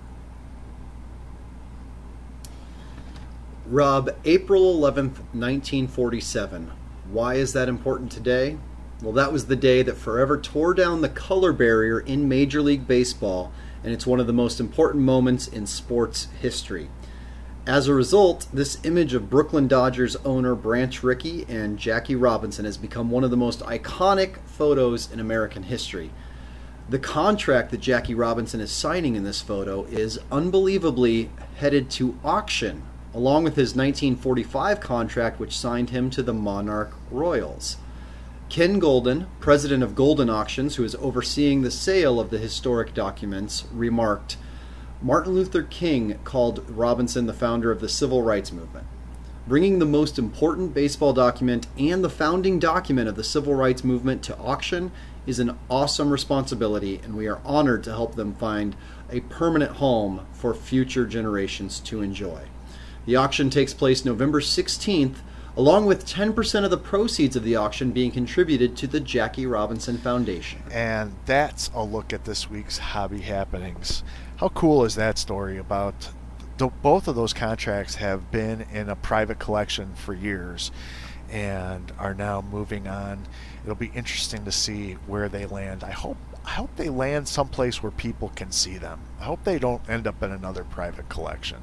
Rob, April eleventh, nineteen forty-seven. Why is that important today? Well, that was the day that forever tore down the color barrier in Major League Baseball, and it's one of the most important moments in sports history. As a result, this image of Brooklyn Dodgers owner Branch Rickey and Jackie Robinson has become one of the most iconic photos in American history. The contract that Jackie Robinson is signing in this photo is unbelievably headed to auction, along with his nineteen forty-five contract, which signed him to the Monarch Royals. Ken Golden, president of Golden Auctions, who is overseeing the sale of the historic documents, remarked, "Martin Luther King called Robinson the founder of the Civil Rights Movement. Bringing the most important baseball document and the founding document of the Civil Rights Movement to auction is an awesome responsibility, and we are honored to help them find a permanent home for future generations to enjoy." The auction takes place November sixteenth, along with ten percent of the proceeds of the auction being contributed to the Jackie Robinson Foundation. And that's a look at this week's hobby happenings. How cool is that story about the, both of those contracts have been in a private collection for years and are now moving on. It'll be interesting to see where they land. I hope I hope they land someplace where people can see them. I hope they don't end up in another private collection.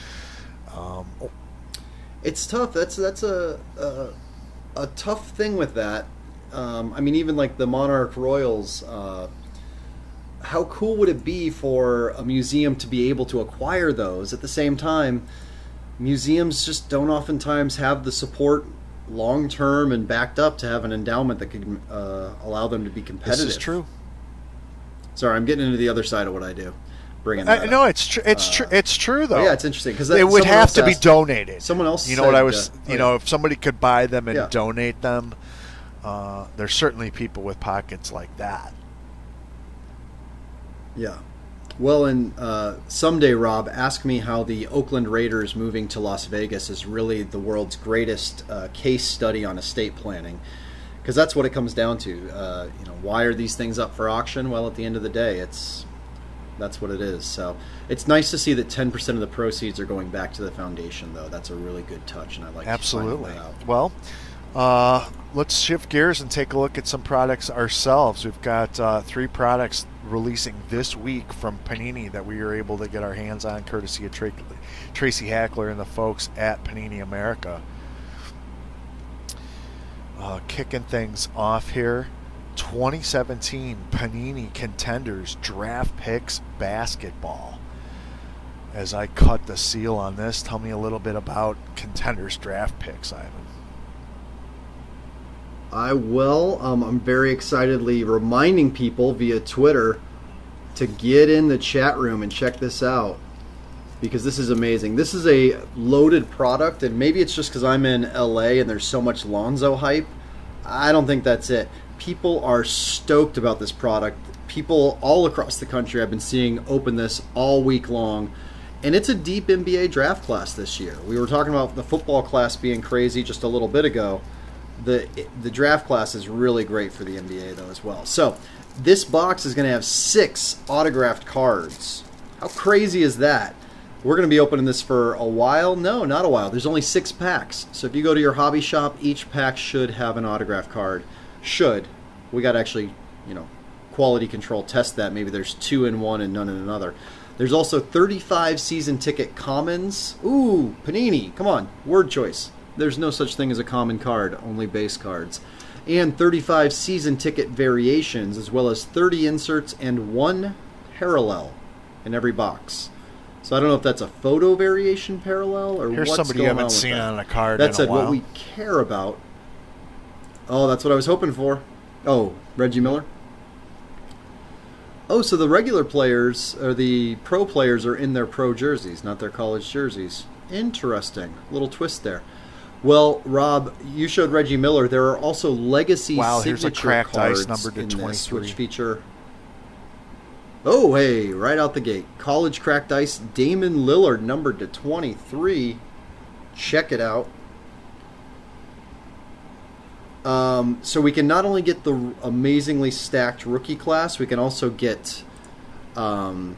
Um, oh. It's tough. That's that's a a, a tough thing with that. Um, I mean, even like the Monarch Royals. Uh, how cool would it be for a museum to be able to acquire those? At the same time, museums just don't oftentimes have the support long term and backed up to have an endowment that could uh, allow them to be competitive. This is true. Sorry, I'm getting into the other side of what I do. Bringing I, that no, up. it's true. It's Uh, true. It's true, though. Yeah, it's interesting because it would have to be asked, donated. Someone else, you know said, what I was. Uh, you know, if somebody could buy them and Yeah. donate them, uh, there's certainly people with pockets like that. Yeah. Well, and uh, someday, Rob, ask me how the Oakland Raiders moving to Las Vegas is really the world's greatest uh, case study on estate planning, because that's what it comes down to. Uh, you know, why are these things up for auction? Well, at the end of the day, it's that's what it is. So it's nice to see that ten percent of the proceeds are going back to the foundation, though. That's a really good touch, and I like Absolutely. finding that out. Well, uh, let's shift gears and take a look at some products ourselves. We've got uh, three products releasing this week from Panini that we were able to get our hands on, courtesy of Tra- Tracy Hackler and the folks at Panini America. Uh, kicking things off here, twenty seventeen Panini Contenders Draft Picks Basketball. As I cut the seal on this, tell me a little bit about Contenders Draft Picks, Ivan. I will. Um, I'm very excitedly reminding people via Twitter to get in the chat room and check this out, because this is amazing. This is a loaded product, and maybe it's just because I'm in L A and there's so much Lonzo hype. I don't think that's it. People are stoked about this product. People all across the country I've been seeing open this all week long, and it's a deep N B A draft class this year. We were talking about the football class being crazy just a little bit ago. The the draft class is really great for the N B A, though, as well. So this box is going to have six autographed cards. How crazy is that? We're going to be opening this for a while. No, not a while. There's only six packs. So if you go to your hobby shop, each pack should have an autographed card. Should. We got to actually, you know, quality control test that. Maybe there's two in one and none in another. There's also thirty-five season ticket commons. Ooh, Panini, come on, word choice. There's no such thing as a common card, only base cards. And thirty-five season ticket variations, as well as thirty inserts and one parallel in every box. So I don't know if that's a photo variation parallel or Here's what's somebody going you on haven't with seen that. on a card That in said, a while. what we care about... Oh, that's what I was hoping for. Oh, Reggie Miller? Oh, so the regular players, or the pro players, are in their pro jerseys, not their college jerseys. Interesting. Little twist there. Well, Rob, you showed Reggie Miller. There are also legacy Wow, here's a signature cracked cards ice numbered to in this, twenty-three. which feature... Oh, hey, right out the gate. College cracked ice, Damon Lillard, numbered to twenty-three. Check it out. Um, so we can not only get the amazingly stacked rookie class, we can also get um,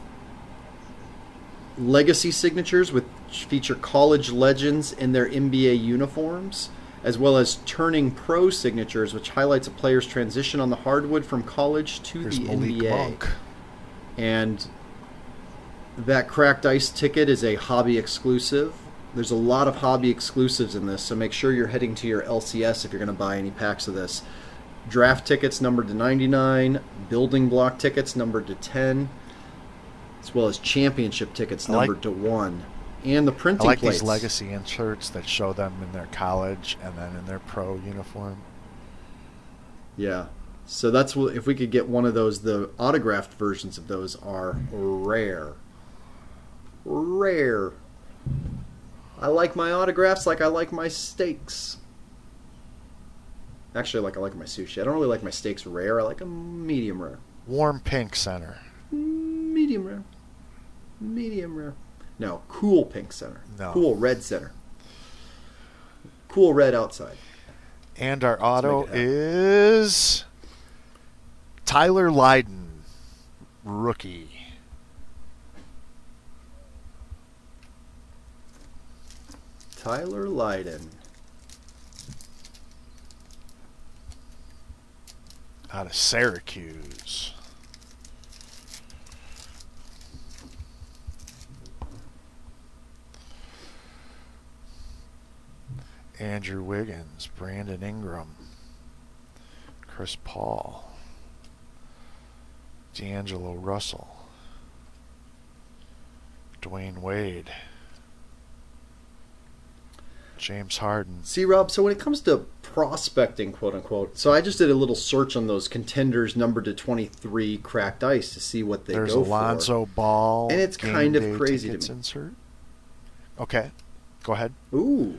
legacy signatures, which feature college legends in their N B A uniforms, as well as turning pro signatures, which highlights a player's transition on the hardwood from college to Here's the Malik N B A. Monk. And that cracked ice ticket is a hobby exclusive. There's a lot of hobby exclusives in this, so make sure you're heading to your L C S if you're going to buy any packs of this. Draft tickets numbered to ninety-nine, building block tickets numbered to ten, as well as championship tickets I like- numbered to one. And the I printing like plates. these legacy inserts that show them in their college and then in their pro uniform. Yeah. So that's what, if we could get one of those, the autographed versions of those are rare. Rare. I like my autographs like I like my steaks. Actually, like I like my sushi. I don't really like my steaks rare. I like them medium rare. Warm pink center. Medium rare. Medium rare. No, cool pink center. No. Cool red center. Cool red outside. And our auto make it happen. is Tyler Leighton, rookie. Tyler Leighton. Out of Syracuse. Andrew Wiggins, Brandon Ingram, Chris Paul, D'Angelo Russell, Dwayne Wade, James Harden. See, Rob, so when it comes to prospecting, quote unquote, so I just did a little search on those contenders numbered to twenty-three cracked ice to see what they There's go Alonzo for. Ball. And it's game kind of day crazy to tickets me. Insert. Okay, go ahead. Ooh.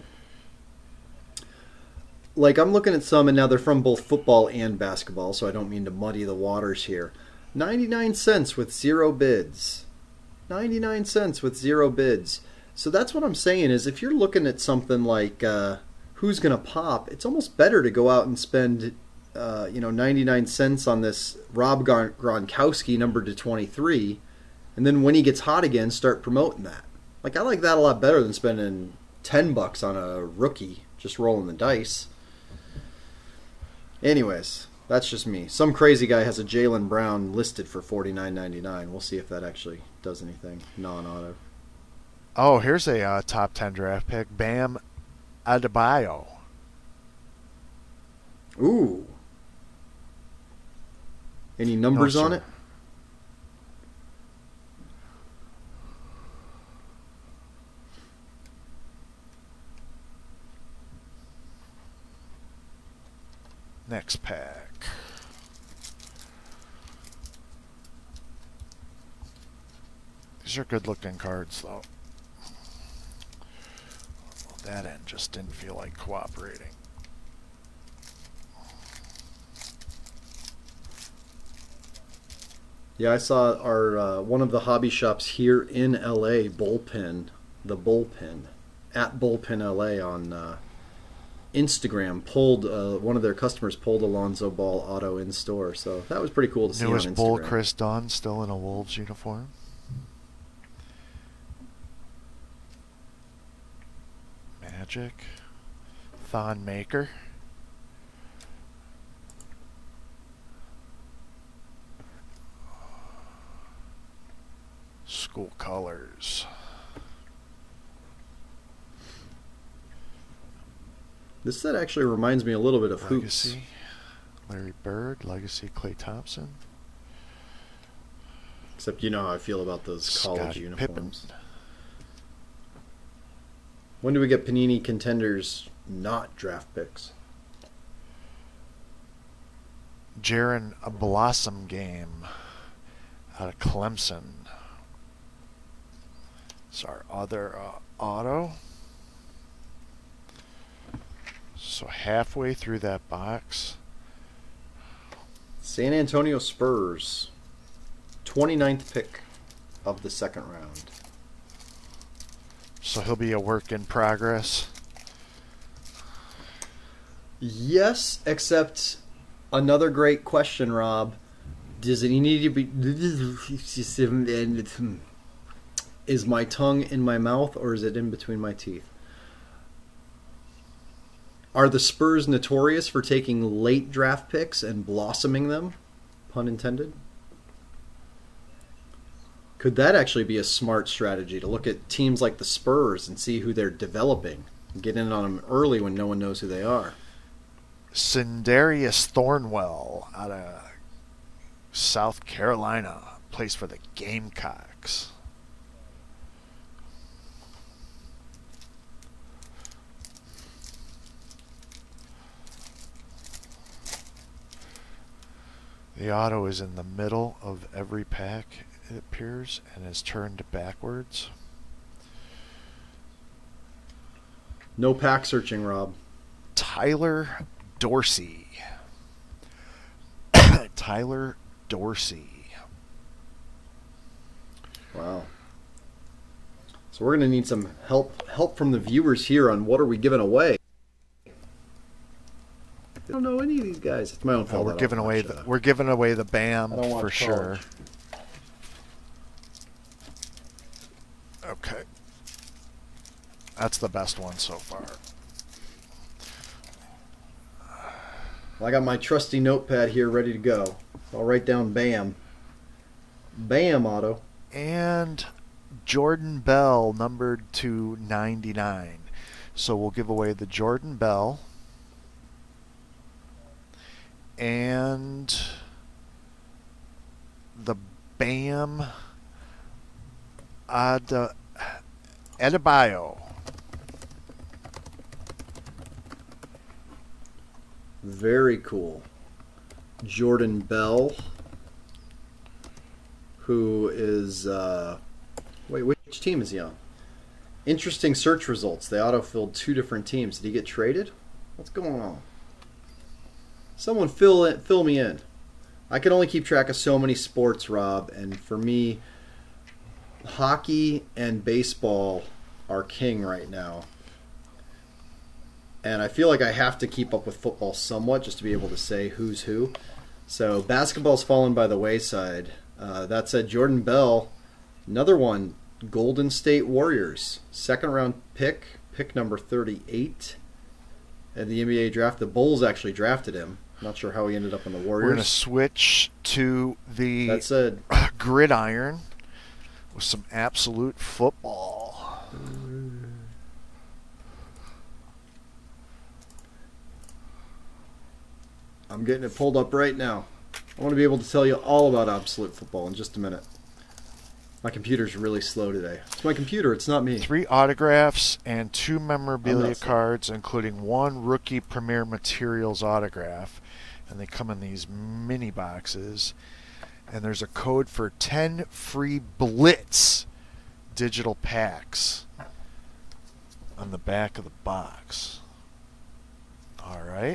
Like, I'm looking at some, and now they're from both football and basketball, so I don't mean to muddy the waters here. ninety-nine cents with zero bids. ninety-nine cents with zero bids. So that's what I'm saying is if you're looking at something like uh, who's going to pop, it's almost better to go out and spend uh, you know, ninety-nine cents on this Rob Gron- Gronkowski numbered to twenty-three, and then when he gets hot again, start promoting that. Like, I like that a lot better than spending ten bucks on a rookie just rolling the dice. Anyways, that's just me. Some crazy guy has a Jaylen Brown listed for forty-nine ninety-nine. We'll see if that actually does anything non-auto. Oh, here's a uh, top ten draft pick, Bam Adebayo. Ooh. Any numbers No, on sir. it? Next pack. These are good looking cards, though. Well, that end just didn't feel like cooperating. Yeah, I saw our uh, one of the hobby shops here in L A, Bullpen, the Bullpen, at Bullpen L A on uh, Instagram, pulled uh, one of their customers pulled Alonzo Ball auto in store. So that was pretty cool to see on Newest Instagram. Bull, Chris Dunn, still in a Wolves uniform. Magic. Thon Maker. School colors. This set actually reminds me a little bit of Hoops. Legacy, Larry Bird, Legacy, Klay Thompson. Except you know how I feel about those college Scottie uniforms. Pippen. When do we get Panini Contenders not draft picks? Jaron a Blossom game out of Clemson. It's our other uh, auto. So halfway through that box. San Antonio Spurs. twenty-ninth pick of the second round. So he'll be a work in progress. Yes, except another great question, Rob. Does it need to be... Is my tongue in my mouth or is it in between my teeth? Are the Spurs notorious for taking late draft picks and blossoming them? Pun intended. Could that actually be a smart strategy to look at teams like the Spurs and see who they're developing and get in on them early when no one knows who they are? Sindarius Thornwell out of South Carolina plays for the Gamecocks. The auto is in the middle of every pack, it appears, and is turned backwards. No pack searching, Rob. Tyler Dorsey. Tyler Dorsey. Wow. So we're going to need some help help from the viewers here on what are we giving away. I don't know any of these guys. It's my own fault. Oh, we're giving away watch, the uh, we're giving away the I BAM don't watch for sure. college. Okay. That's the best one so far. Well, I got my trusty notepad here ready to go. I'll write down BAM. BAM auto. And Jordan Bell numbered to ninety-nine. So we'll give away the Jordan Bell and the BAM Ad Adebayo. Very cool. Jordan Bell, who is, uh, wait, which team is he on? Interesting search results. They auto-filled two different teams. Did he get traded? What's going on? Someone fill it, fill me in. I can only keep track of so many sports, Rob, and for me, hockey and baseball are king right now. And I feel like I have to keep up with football somewhat just to be able to say who's who. So basketball's fallen by the wayside. Uh, that said, Jordan Bell, another one, Golden State Warriors, second round pick, pick number thirty-eight at the N B A draft. The Bulls actually drafted him. Not sure how he ended up on the Warriors. We're going to switch to the that said, gridiron with some absolute football. I'm getting it pulled up right now. I want to be able to tell you all about absolute football in just a minute. My computer's really slow today. It's my computer, it's not me. Three autographs and two memorabilia slow. cards, including one rookie Premier Materials autograph. And they come in these mini boxes. And there's a code for ten free Blitz digital packs on the back of the box. All right.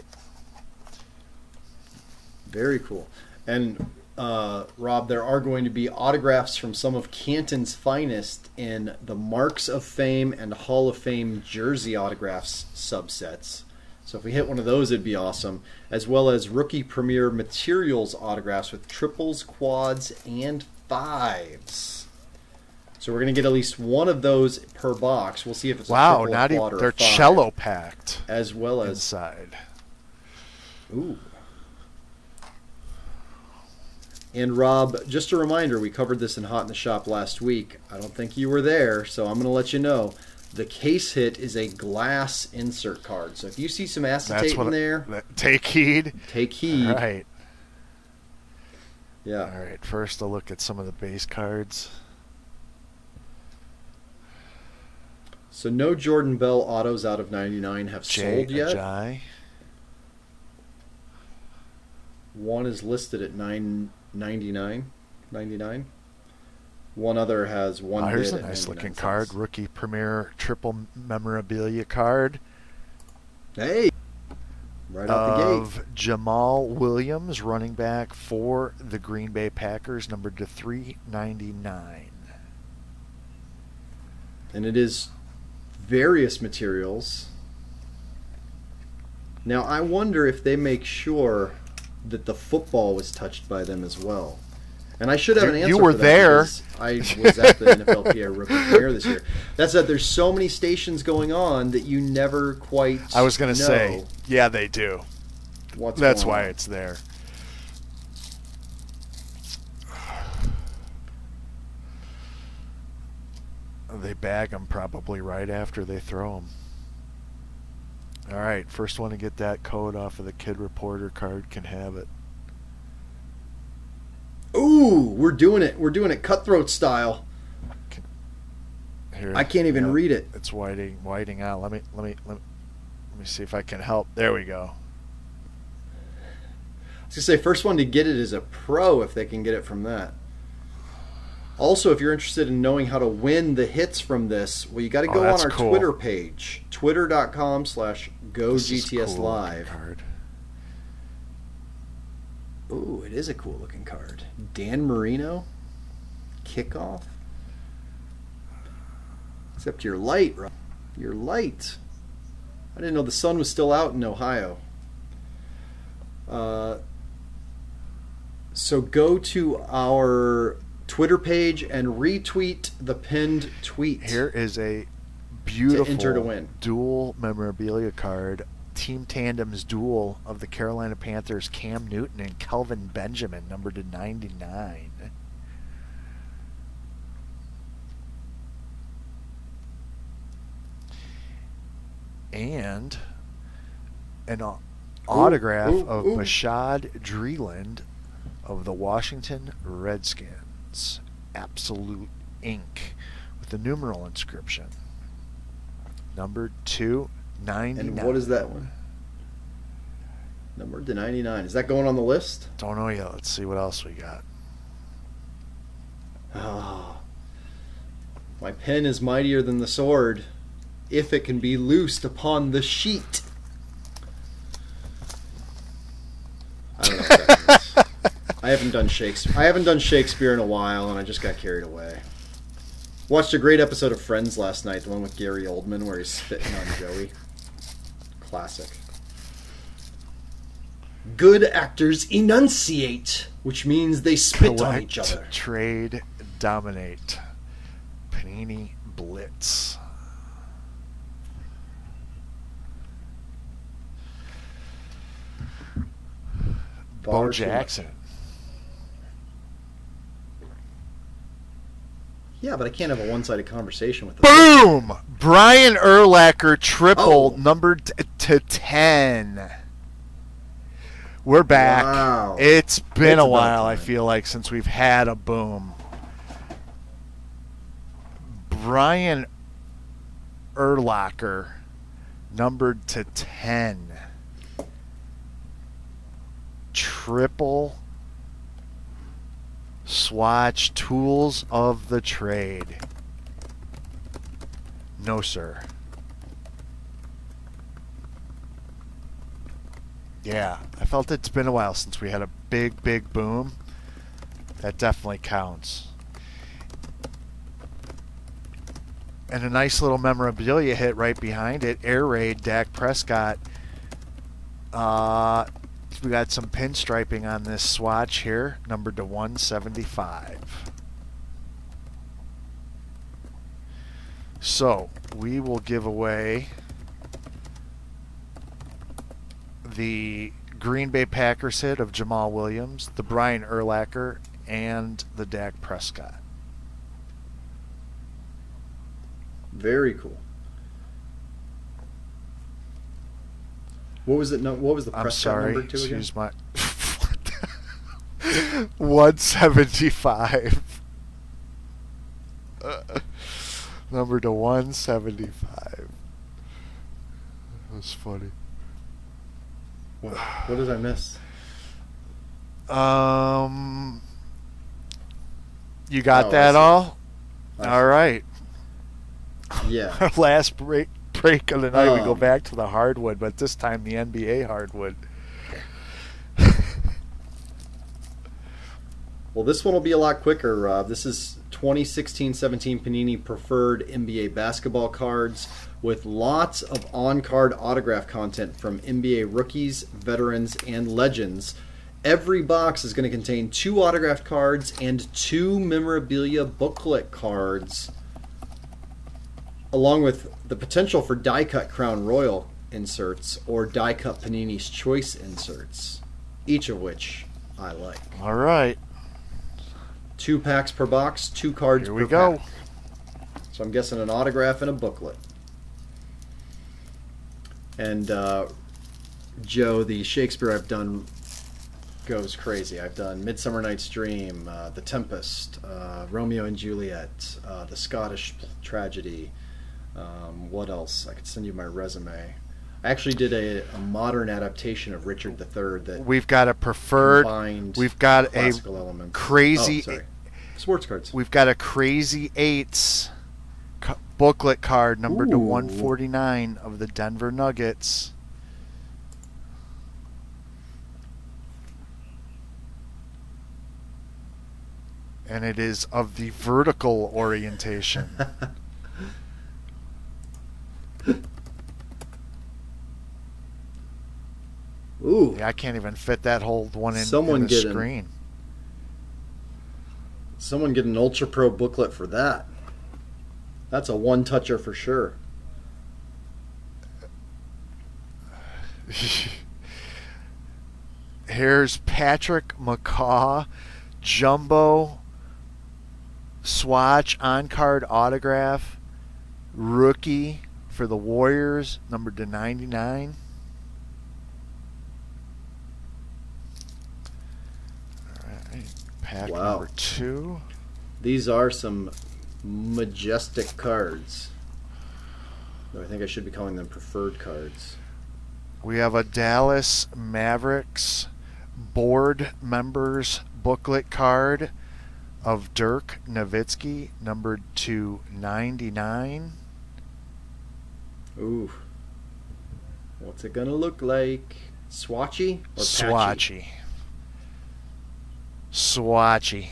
Very cool. And uh, Rob, there are going to be autographs from some of Canton's finest in the Marks of Fame and Hall of Fame jersey autographs subsets. So if we hit one of those, it'd be awesome. As well as rookie Premier Materials autographs with triples, quads, and fives. So we're going to get at least one of those per box. We'll see if it's wow, a triple, not a even quad, or they're a five. cello packed As well as inside. Ooh. And Rob, just a reminder, we covered this in Hot in the Shop last week. I don't think you were there, so I'm going to let you know. The case hit is a glass insert card. So if you see some acetate in there, take heed. Take heed. All right. Yeah. All right. First, I'll look at some of the base cards. So no Jordan Bell autos out of ninety-nine have J sold yet. Ajay. One is listed at nine ninety-nine. ninety-nine. One other has one oh, bid here's a at nice looking cents. card. Rookie Premier Triple Memorabilia card. Hey! Right out the gate. Of Jamal Williams, running back for the Green Bay Packers, numbered to three ninety-nine. And it is various materials. Now, I wonder if they make sure that the football was touched by them as well. And I should have an answer You were for that there. because I was at the N F L P A Rookie Premiere this year. That's that there's so many stations going on that you never quite I was going to know say, yeah, they do. what's That's going why on. it's there. They bag them probably right after they throw them. All right, first one to get that code off of the Kid Reporter card can have it. Ooh, we're doing it. We're doing it cutthroat style. Here, I can't even yeah, read it. It's whiting, whiting out. Let me, let me, let me, let me see if I can help. There we go. I was gonna say first one to get it is a pro if they can get it from that. Also, if you're interested in knowing how to win the hits from this, well, you got to Oh, go on that's our cool. Twitter page, twitter dot com slash go This G is T S cool live. looking card. Ooh, it is a cool looking card. Dan Marino, kickoff. Except you're light, Rob. You're light. I didn't know the sun was still out in Ohio. Uh, so go to our Twitter page and retweet the pinned tweet. Here is a beautiful To enter to win. dual memorabilia card. Team Tandem's duel of the Carolina Panthers, Cam Newton and Kelvin Benjamin, numbered to ninety-nine. And an au- autograph ooh, of ooh. Bashad Dreeland of the Washington Redskins. Absolute ink with the numeral inscription. Number two ninety-nine. And what is that one? Number to ninety-nine. Is that going on the list? Don't know yet. Let's see what else we got. Oh, my pen is mightier than the sword, if it can be loosed upon the sheet. I don't know what that means. I haven't done Shakespeare. I haven't done Shakespeare in a while, and I just got carried away. Watched a great episode of Friends last night, the one with Gary Oldman, where he's spitting on Joey. Classic. Good actors enunciate, which means they spit on each Collect, other. trade, dominate. Panini Blitz. Bo Bar Jackson. Yeah, but I can't have a one-sided conversation with them. Boom! Brian Urlacher triple, Oh. numbered t- to ten. We're back. Wow. It's been It's a about while, I time. feel like, since we've had a boom. Brian Urlacher, numbered to ten. Triple swatch tools of the trade. No, sir. Yeah, I felt it's been a while since we had a big, big boom. That definitely counts. And a nice little memorabilia hit right behind it. Air Raid, Dak Prescott. Uh, we got some pinstriping on this swatch here, numbered to one seventy-five. So, we will give away the Green Bay Packers hit of Jamal Williams, the Brian Urlacher, and the Dak Prescott. Very cool. What was it? No, what was the I'm Prescott sorry. number two again? Excuse my. one seventy-five. Uh, number to one seventy-five. That was funny. What, what did I miss? Um, you got Oh, I that see. all? I see. All right. Yeah. Our last break break of the night, we go Um. back to the hardwood, but this time the N B A hardwood. Well, this one will be a lot quicker, Rob. This is twenty sixteen seventeen Panini Preferred N B A basketball cards with lots of on-card autograph content from N B A rookies, veterans, and legends. Every box is going to contain two autographed cards and two memorabilia booklet cards, along with the potential for die-cut Crown Royal inserts or die-cut Panini's Choice inserts, each of which I like. All right. Two packs per box, two cards Here per we go. pack. So I'm guessing an autograph and a booklet. And uh, Joe, the Shakespeare I've done goes crazy. I've done Midsummer Night's Dream, uh, The Tempest, uh, Romeo and Juliet, uh, The Scottish Tragedy. Um, what else? I could send you my resume. I actually did a, a modern adaptation of Richard the Third that We've got a preferred. combined We've got a classical elements. crazy. Oh, sorry. Sports cards. We've got a crazy eights cu- booklet card numbered to Ooh. one forty-nine of the Denver Nuggets. And it is of the vertical orientation. Ooh. Yeah, I can't even fit that whole one in, Someone in the get an- screen. Someone get an Ultra Pro booklet for that. That's a one-toucher for sure. Here's Patrick McCaw, jumbo swatch on-card autograph, rookie for the Warriors, numbered to ninety-nine. All right, pack Wow. number two. These are some majestic cards. Though I think I should be calling them preferred cards. We have a Dallas Mavericks board members booklet card of Dirk Nowitzki, numbered to ninety-nine. Ooh. What's it gonna look like? Swatchy or patchy? Swatchy. Swatchy.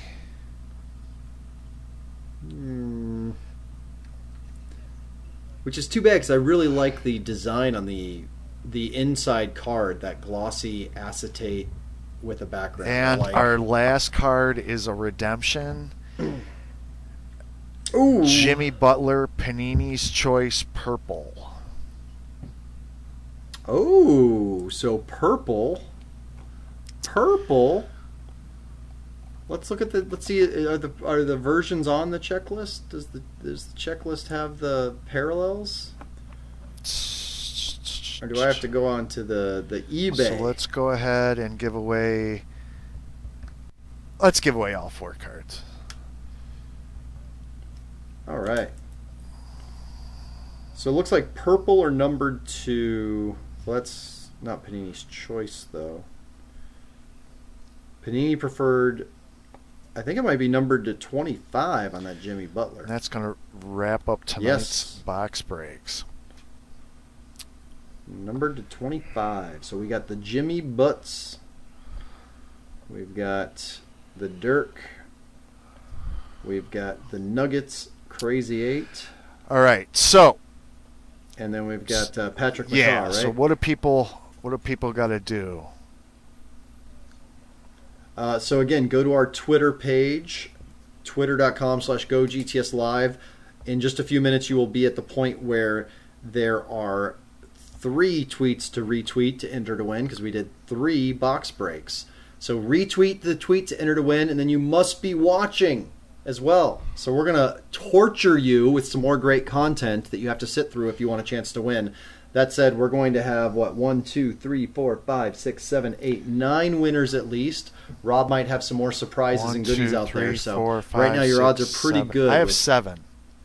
Hmm. Which is too bad because I really like the design on the the inside card, that glossy acetate with a background. I And like. our last card is a redemption. Ooh. Jimmy Butler, Panini's Choice Purple. Oh, so purple. Purple. Let's look at the. Let's see. Are the are the versions on the checklist? Does the does the checklist have the parallels? Or do I have to go on to the the eBay? So let's go ahead and give away. Let's give away all four cards. All right. So it looks like purple are numbered to. Well, that's not Panini's Choice though. Panini preferred. I think it might be numbered to twenty-five on that Jimmy Butler. And that's going to wrap up tonight's Yes. box breaks. Numbered to twenty-five. So we got the Jimmy Butts. We've got the Dirk. We've got the Nuggets Crazy Eight. All right. So, And then we've got uh, Patrick McCaw, yeah. right? So what do people what do people got to do? Uh, so again, go to our Twitter page, twitter.com slash GoGTS Live. In just a few minutes, you will be at the point where there are three tweets to retweet to enter to win because we did three box breaks. So retweet the tweet to enter to win, and then you must be watching as well. So we're going to torture you with some more great content that you have to sit through if you want a chance to win. That said, we're going to have, what, one, two, three, four, five, six, seven, eight, nine winners at least. Rob might have some more surprises One, and goodies two, out three, there. So four, five, right now your six, odds are pretty seven. good. I have with, seven.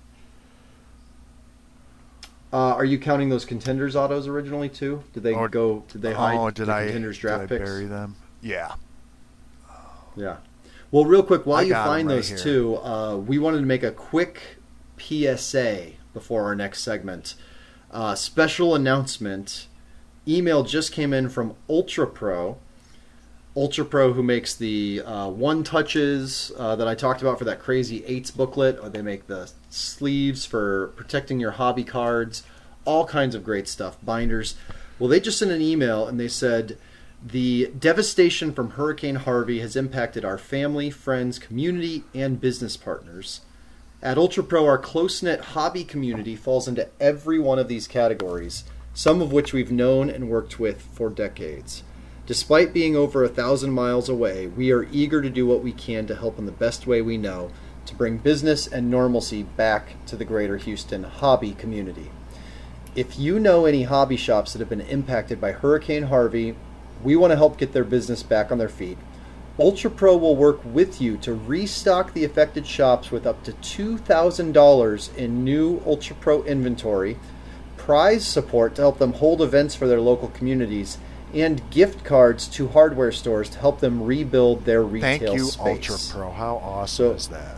Uh, are you counting those contenders autos originally too? Did they or, go? Did they hide oh, did the I, contenders draft did I picks? bury them? Yeah. Yeah. Well, real quick, while I you got find them right those here. two, uh, we wanted to make a quick P S A before our next segment. Uh, special announcement. Email just came in from Ultra Pro. Ultra Pro, who makes the uh, one touches uh, that I talked about for that crazy eights booklet. Or they make the sleeves for protecting your hobby cards. All kinds of great stuff. Binders. Well, they just sent an email and they said, the devastation from Hurricane Harvey has impacted our family, friends, community, and business partners. At Ultra Pro, our close-knit hobby community falls into every one of these categories, some of which we've known and worked with for decades. Despite being over a thousand miles away, we are eager to do what we can to help in the best way we know to bring business and normalcy back to the greater Houston hobby community. If you know any hobby shops that have been impacted by Hurricane Harvey, we want to help get their business back on their feet. Ultra Pro will work with you to restock the affected shops with up to two thousand dollars in new Ultra Pro inventory, prize support to help them hold events for their local communities, and gift cards to hardware stores to help them rebuild their retail Thank you, space. Ultra Pro. How awesome So, is that?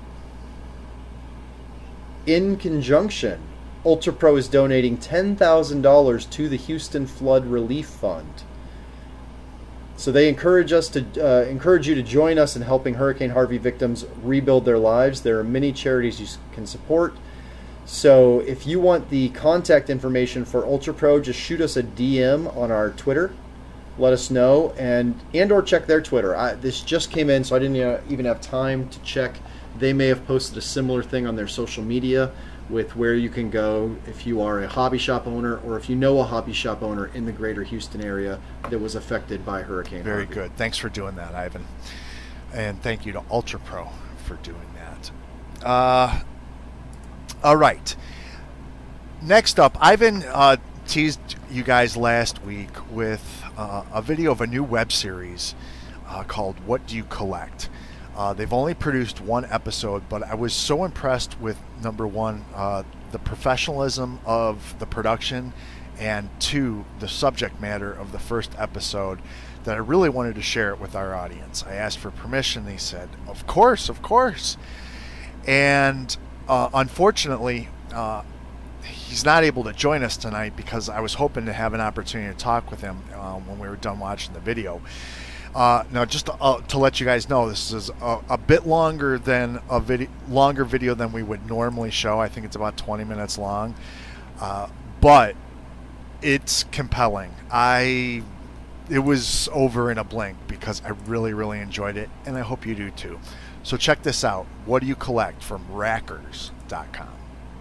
In conjunction, Ultra Pro is donating ten thousand dollars to the Houston Flood Relief Fund. So they encourage us to uh, encourage you to join us in helping Hurricane Harvey victims rebuild their lives. There are many charities you can support. So if you want the contact information for Ultra Pro, just shoot us a D M on our Twitter. Let us know, and and or check their Twitter. I, this just came in, so I didn't uh, even have time to check. They may have posted a similar thing on their social media with where you can go if you are a hobby shop owner or if you know a hobby shop owner in the greater Houston area that was affected by Hurricane Very Harvey. good. Thanks for doing that, Ivan. And thank you to Ultra Pro for doing that. Uh, all right. Next up, Ivan uh, teased you guys last week with uh, a video of a new web series uh, called What Do You Collect? Uh, they've only produced one episode, but I was so impressed with, number one, uh, the professionalism of the production, and two, the subject matter of the first episode, that I really wanted to share it with our audience. I asked for permission. They said, of course, of course. And uh, unfortunately, uh, he's not able to join us tonight because I was hoping to have an opportunity to talk with him uh, when we were done watching the video. Uh, now, just to, uh, to let you guys know, this is a, a bit longer than a video, longer video than we would normally show. I think it's about twenty minutes long, uh, but it's compelling. I it was over in a blink because I really, really enjoyed it, and I hope you do too. So check this out. What do you collect from rackers dot com?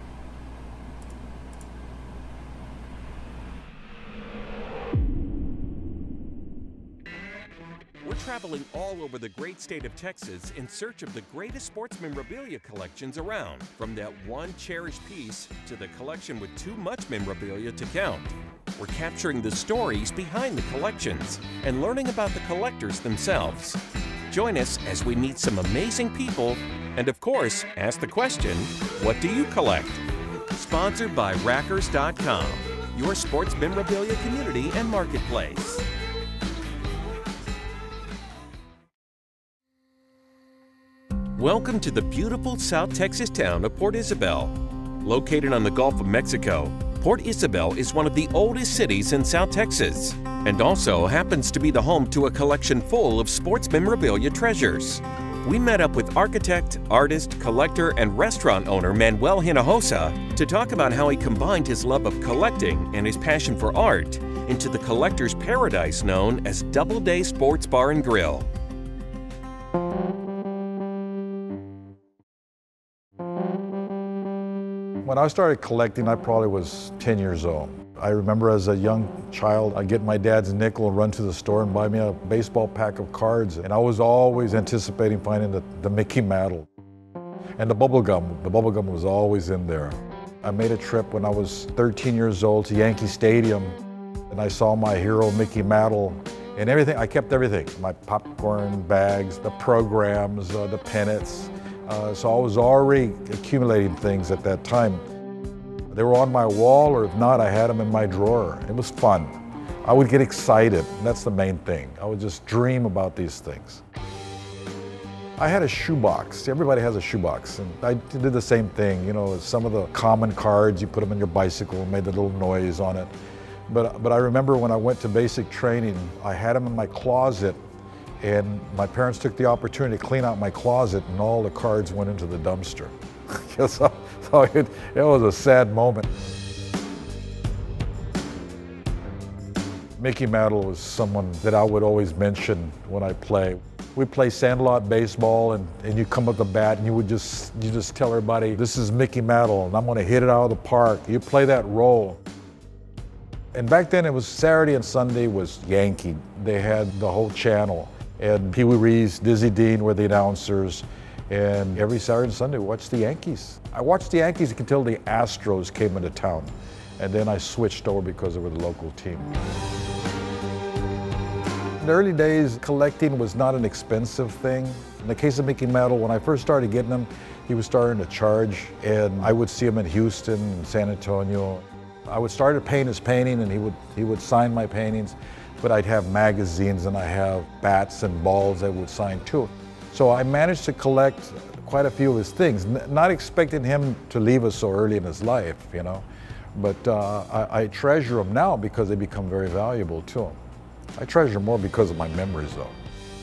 We're traveling all over the great state of Texas in search of the greatest sports memorabilia collections around. From that one cherished piece to the collection with too much memorabilia to count. We're capturing the stories behind the collections and learning about the collectors themselves. Join us as we meet some amazing people and, of course, ask the question, what do you collect? Sponsored by rackers dot com, your sports memorabilia community and marketplace. Welcome to the beautiful South Texas town of Port Isabel. Located on the Gulf of Mexico, Port Isabel is one of the oldest cities in South Texas and also happens to be the home to a collection full of sports memorabilia treasures. We met up with architect, artist, collector, and restaurant owner Manuel Hinojosa to talk about how he combined his love of collecting and his passion for art into the collector's paradise known as Doubleday Sports Bar and Grill. When I started collecting, I probably was ten years old. I remember as a young child, I'd get my dad's nickel and run to the store and buy me a baseball pack of cards. And I was always anticipating finding the, the Mickey Mantle. And the bubble gum, the bubble gum was always in there. I made a trip when I was thirteen years old to Yankee Stadium, and I saw my hero Mickey Mantle and everything. I kept everything, my popcorn bags, the programs, uh, the pennants. Uh, so I was already accumulating things at that time. They were on my wall, or if not, I had them in my drawer. It was fun. I would get excited, and that's the main thing. I would just dream about these things. I had a shoebox. Everybody has a shoebox, and I did the same thing. You know, some of the common cards, you put them in your bicycle and made the little noise on it. But, but I remember when I went to basic training, I had them in my closet, and my parents took the opportunity to clean out my closet, and all the cards went into the dumpster. so so it, it was a sad moment. Mickey Mantle was someone that I would always mention when I play. We play sandlot baseball, and, and you come up the bat and you would just you just tell everybody, this is Mickey Mantle and I'm gonna hit it out of the park. You play that role. And back then it was Saturday and Sunday was Yankee. They had the whole channel. And Pee Wee Reese, Dizzy Dean were the announcers. And every Saturday and Sunday we watched the Yankees. I watched the Yankees until the Astros came into town. And then I switched over because they were the local team. In the early days, collecting was not an expensive thing. In the case of Mickey Mantle, when I first started getting him, he was starting to charge, and I would see him in Houston and San Antonio. I would start to paint his painting, and he would, he would sign my paintings, but I'd have magazines and I have bats and balls that would sign too. So I managed to collect quite a few of his things, not expecting him to leave us so early in his life, you know. But uh, I, I treasure them now because they become very valuable to him. I treasure more because of my memories, though.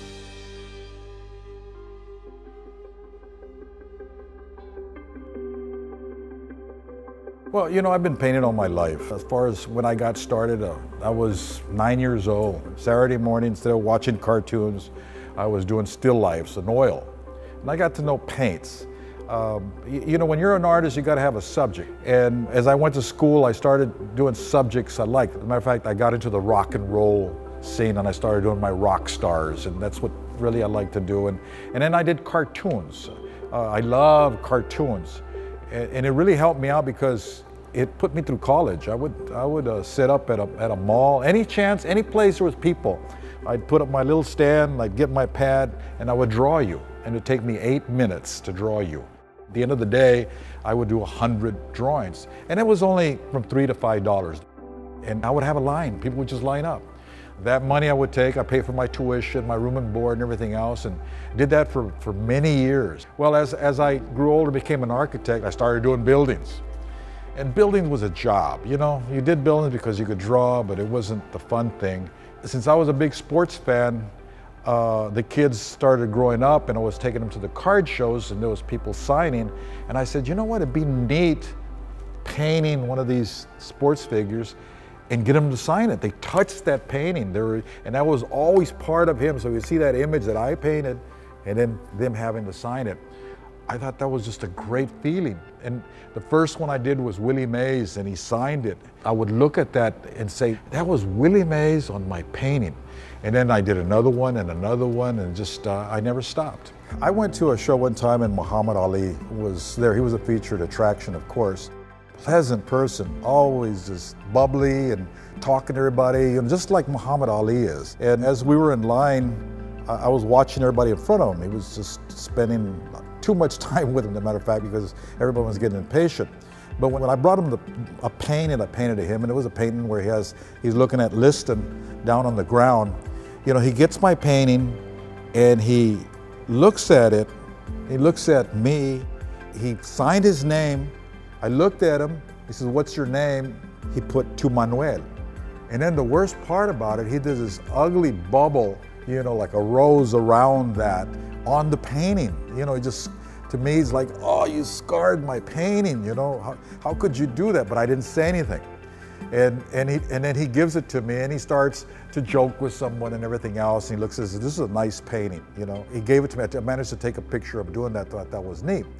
Well, you know, I've been painting all my life. As far as when I got started, uh, I was nine years old. Saturday morning, instead of watching cartoons, I was doing still lifes and oil. And I got to know paints. Um, you, you know, when you're an artist, you got to have a subject. And as I went to school, I started doing subjects I liked. As a matter of fact, I got into the rock and roll scene and I started doing my rock stars, and that's what really I like to do. And, and then I did cartoons. Uh, I love cartoons. And, and it really helped me out because it put me through college. I would, I would uh, sit up at a, at a mall, any chance, any place there was people. I'd put up my little stand, I'd get my pad, and I would draw you. And it'd take me eight minutes to draw you. At the end of the day, I would do a hundred drawings. And it was only from three to five dollars. And I would have a line, people would just line up. That money I would take, I paid for my tuition, my room and board and everything else, and did that for, for many years. Well, as, as I grew older, became an architect, I started doing buildings. And building was a job, you know? You did buildings because you could draw, but it wasn't the fun thing. Since I was a big sports fan, uh, the kids started growing up and I was taking them to the card shows and there was people signing. And I said, you know what, it'd be neat painting one of these sports figures and get them to sign it. They touched that painting, they were, and that was always part of him. So you see that image that I painted and then them having to sign it. I thought that was just a great feeling. And the first one I did was Willie Mays and he signed it. I would look at that and say, that was Willie Mays on my painting. And then I did another one and another one and just, uh, I never stopped. I went to a show one time and Muhammad Ali was there. He was a featured attraction, of course. Pleasant person, always just bubbly and talking to everybody, you know, just like Muhammad Ali is. And as we were in line, I, I was watching everybody in front of him. He was just spending too much time with him, as a matter of fact, because everyone was getting impatient. But when I brought him the, a painting, I painted to him, and it was a painting where he has, he's looking at Liston down on the ground. You know, he gets my painting and he looks at it, he looks at me, he signed his name. I looked at him, he says, what's your name? He put to Manuel. And then the worst part about it, he did this ugly bubble, you know, like a rose around that on the painting. You know, he just, to me, he's like, oh, you scarred my painting, you know, how, how could you do that? But I didn't say anything. And, and, he, and then he gives it to me and he starts to joke with someone and everything else. And he looks and says, this is a nice painting, you know. He gave it to me, I managed to take a picture of doing that, thought that was neat.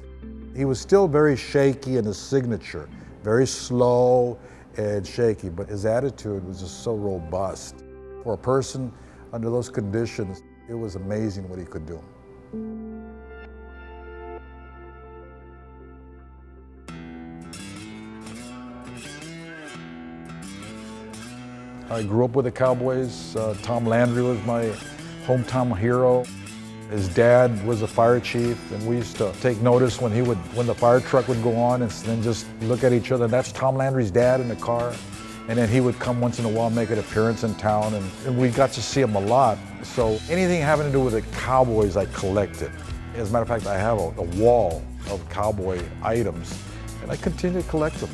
He was still very shaky in his signature, very slow and shaky, but his attitude was just so robust. For a person under those conditions, it was amazing what he could do. I grew up with the Cowboys. Uh, Tom Landry was my hometown hero. His dad was a fire chief, and we used to take notice when he would, when the fire truck would go on, and then just look at each other. That's Tom Landry's dad in the car. And then he would come once in a while, make an appearance in town, and, and we got to see him a lot. So anything having to do with the Cowboys, I collected. As a matter of fact, I have a, a wall of cowboy items, and I continue to collect them.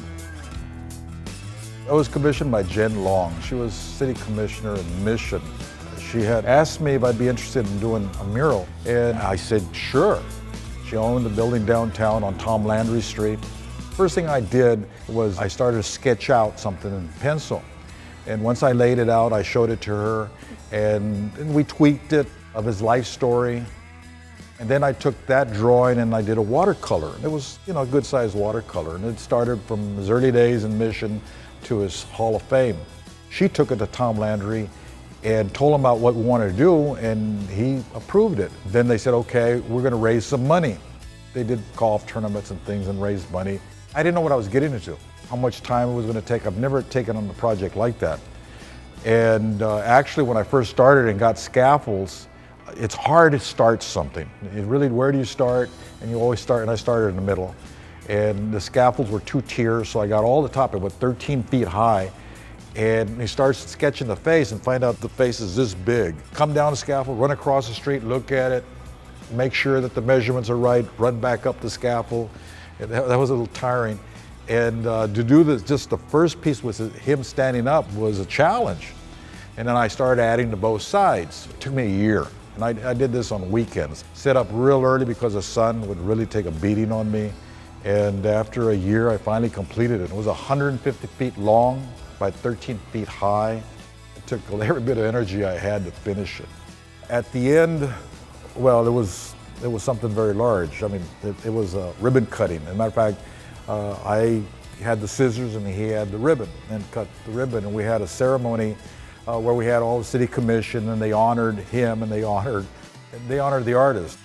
I was commissioned by Jen Long. She was city commissioner in Mission. She had asked me if I'd be interested in doing a mural, and I said, sure. She owned a building downtown on Tom Landry Street. First thing I did was I started to sketch out something in pencil. And once I laid it out, I showed it to her, and, and we tweaked it of his life story. And then I took that drawing and I did a watercolor. It was, you know, a good-sized watercolor, and it started from his early days in Mission to his Hall of Fame. She took it to Tom Landry and told him about what we wanted to do, and he approved it. Then they said, okay, we're gonna raise some money. They did golf tournaments and things and raised money. I didn't know what I was getting into, how much time it was gonna take. I've never taken on a project like that. And uh, actually, when I first started and got scaffolds, it's hard to start something. It really, where do you start? And you always start, and I started in the middle. And the scaffolds were two tiers, so I got all the top. It was thirteen feet high. And he starts sketching the face and find out the face is this big. Come down the scaffold, run across the street, look at it, make sure that the measurements are right, run back up the scaffold. That, that was a little tiring. And uh, to do this, just the first piece was him standing up was a challenge. And then I started adding to both sides. It took me a year. And I, I did this on weekends. Set up real early because the sun would really take a beating on me. And after a year, I finally completed it. It was one hundred fifty feet long by thirteen feet high. It took every bit of energy I had to finish it. At the end, well, it was, it was something very large. I mean, it, it was a ribbon cutting. As a matter of fact, uh, I had the scissors and he had the ribbon and cut the ribbon. And we had a ceremony uh, where we had all the city commission, and they honored him and they honored, and they honored the artist.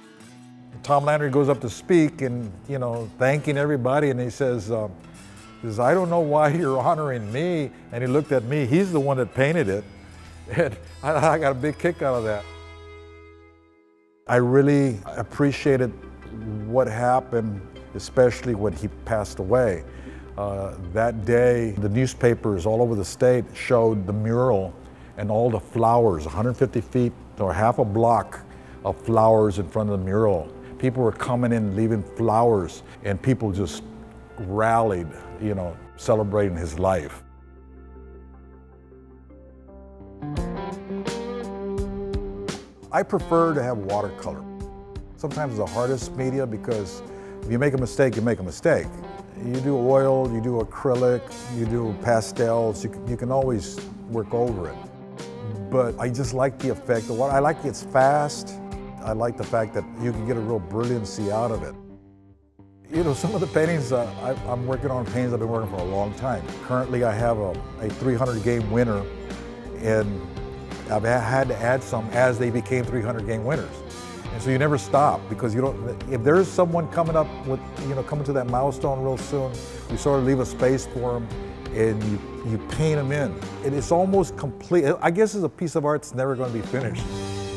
Tom Landry goes up to speak and, you know, thanking everybody, and he says, um, he says, I don't know why you're honoring me. And he looked at me, he's the one that painted it. And I, I got a big kick out of that. I really appreciated what happened, especially when he passed away. Uh, that day, the newspapers all over the state showed the mural and all the flowers, one hundred fifty feet or half a block of flowers in front of the mural. People were coming in, leaving flowers, and people just rallied, you know, celebrating his life. I prefer to have watercolor. Sometimes the hardest media, because if you make a mistake, you make a mistake. You do oil, you do acrylic, you do pastels, you can, you can always work over it. But I just like the effect of water. I like it's fast. I like the fact that you can get a real brilliancy out of it. You know, some of the paintings, uh, I, I'm working on paintings I've been working for a long time. Currently, I have a, a three hundred game winner, and I've had to add some as they became three hundred game winners. And so you never stop, because you don't, if there's someone coming up with, you know, coming to that milestone real soon, you sort of leave a space for them and you, you paint them in. And it's almost complete. I guess it's a piece of art that's never going to be finished.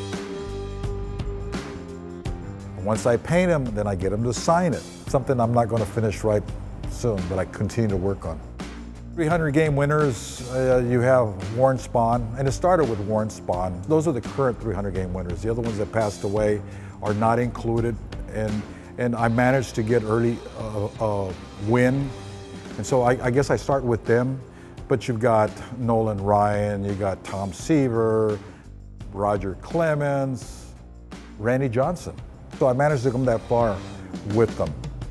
Once I paint them, then I get them to sign it. Something I'm not going to finish right soon, but I continue to work on. three hundred game winners, uh, you have Warren Spahn, and it started with Warren Spahn. Those are the current three hundred game winners. The other ones that passed away are not included, and, and I managed to get early uh, uh, win. And so I, I guess I start with them, but you've got Nolan Ryan, you got Tom Seaver, Roger Clemens, Randy Johnson. So I managed to come that far with them.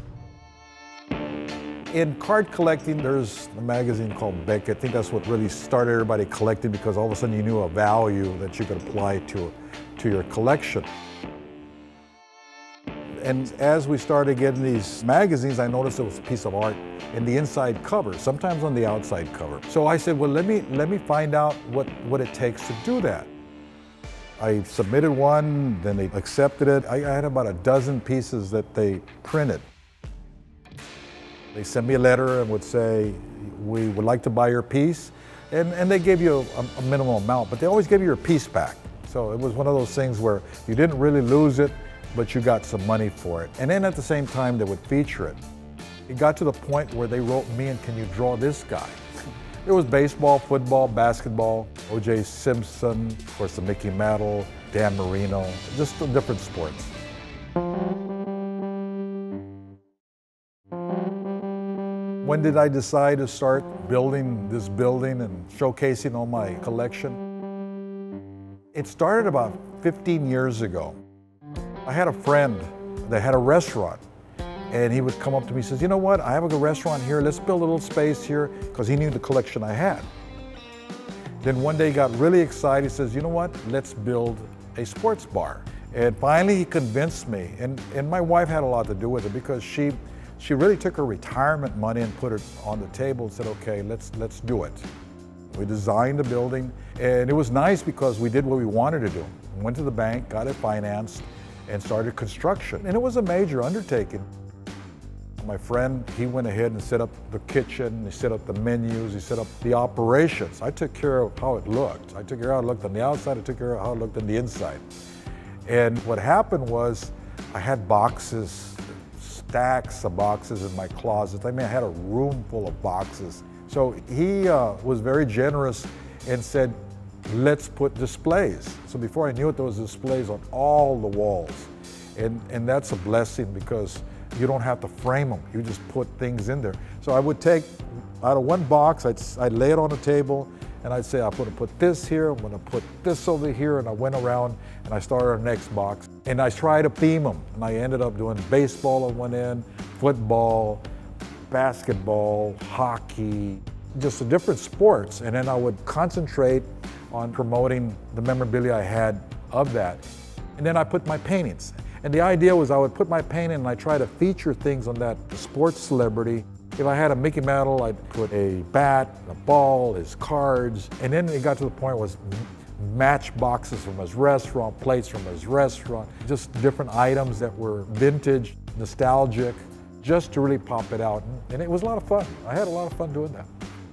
In card collecting, there's a magazine called Beckett. I think that's what really started everybody collecting, because all of a sudden you knew a value that you could apply to, to your collection. And as we started getting these magazines, I noticed there was a piece of art in the inside cover, sometimes on the outside cover. So I said, well, let me, let me find out what, what it takes to do that. I submitted one, then they accepted it. I, I had about a dozen pieces that they printed. They sent me a letter and would say, we would like to buy your piece. And, and they gave you a, a minimum amount, but they always gave you your piece back. So it was one of those things where you didn't really lose it, but you got some money for it. And then at the same time, they would feature it. It got to the point where they wrote me in, can you draw this guy? There was baseball, football, basketball, O J Simpson, of course the Mickey Mantle, Dan Marino, just the different sports. When did I decide to start building this building and showcasing all my collection? It started about fifteen years ago. I had a friend that had a restaurant, and he would come up to me and says, you know what, I have a good restaurant here, let's build a little space here, because he knew the collection I had. Then one day he got really excited, he says, you know what, let's build a sports bar. And finally he convinced me, and, and my wife had a lot to do with it, because she, she really took her retirement money and put it on the table and said, okay, let's, let's do it. We designed the building, and it was nice because we did what we wanted to do. We went to the bank, got it financed, and started construction. And it was a major undertaking. My friend, he went ahead and set up the kitchen, he set up the menus, he set up the operations. I took care of how it looked. I took care of how it looked on the outside, I took care of how it looked on the inside. And what happened was, I had boxes, stacks of boxes in my closet. I mean, I had a room full of boxes. So he uh, was very generous and said, let's put displays. So before I knew it, there was displays on all the walls. And, and that's a blessing because you don't have to frame them. You just put things in there. So I would take, out of one box, I'd, I'd lay it on the table, and I'd say, I'm gonna put this here, I'm gonna put this over here, and I went around and I started our next box. And I tried to theme them, and I ended up doing baseball on one end, football, basketball, hockey, just the different sports. And then I would concentrate on promoting the memorabilia I had of that. And then I put my paintings. And the idea was I would put my painting and I try to feature things on that sports celebrity. If I had a Mickey Mantle, I'd put a bat, a ball, his cards. And then it got to the point where it was match boxes from his restaurant, plates from his restaurant, just different items that were vintage, nostalgic, just to really pop it out. And it was a lot of fun. I had a lot of fun doing that.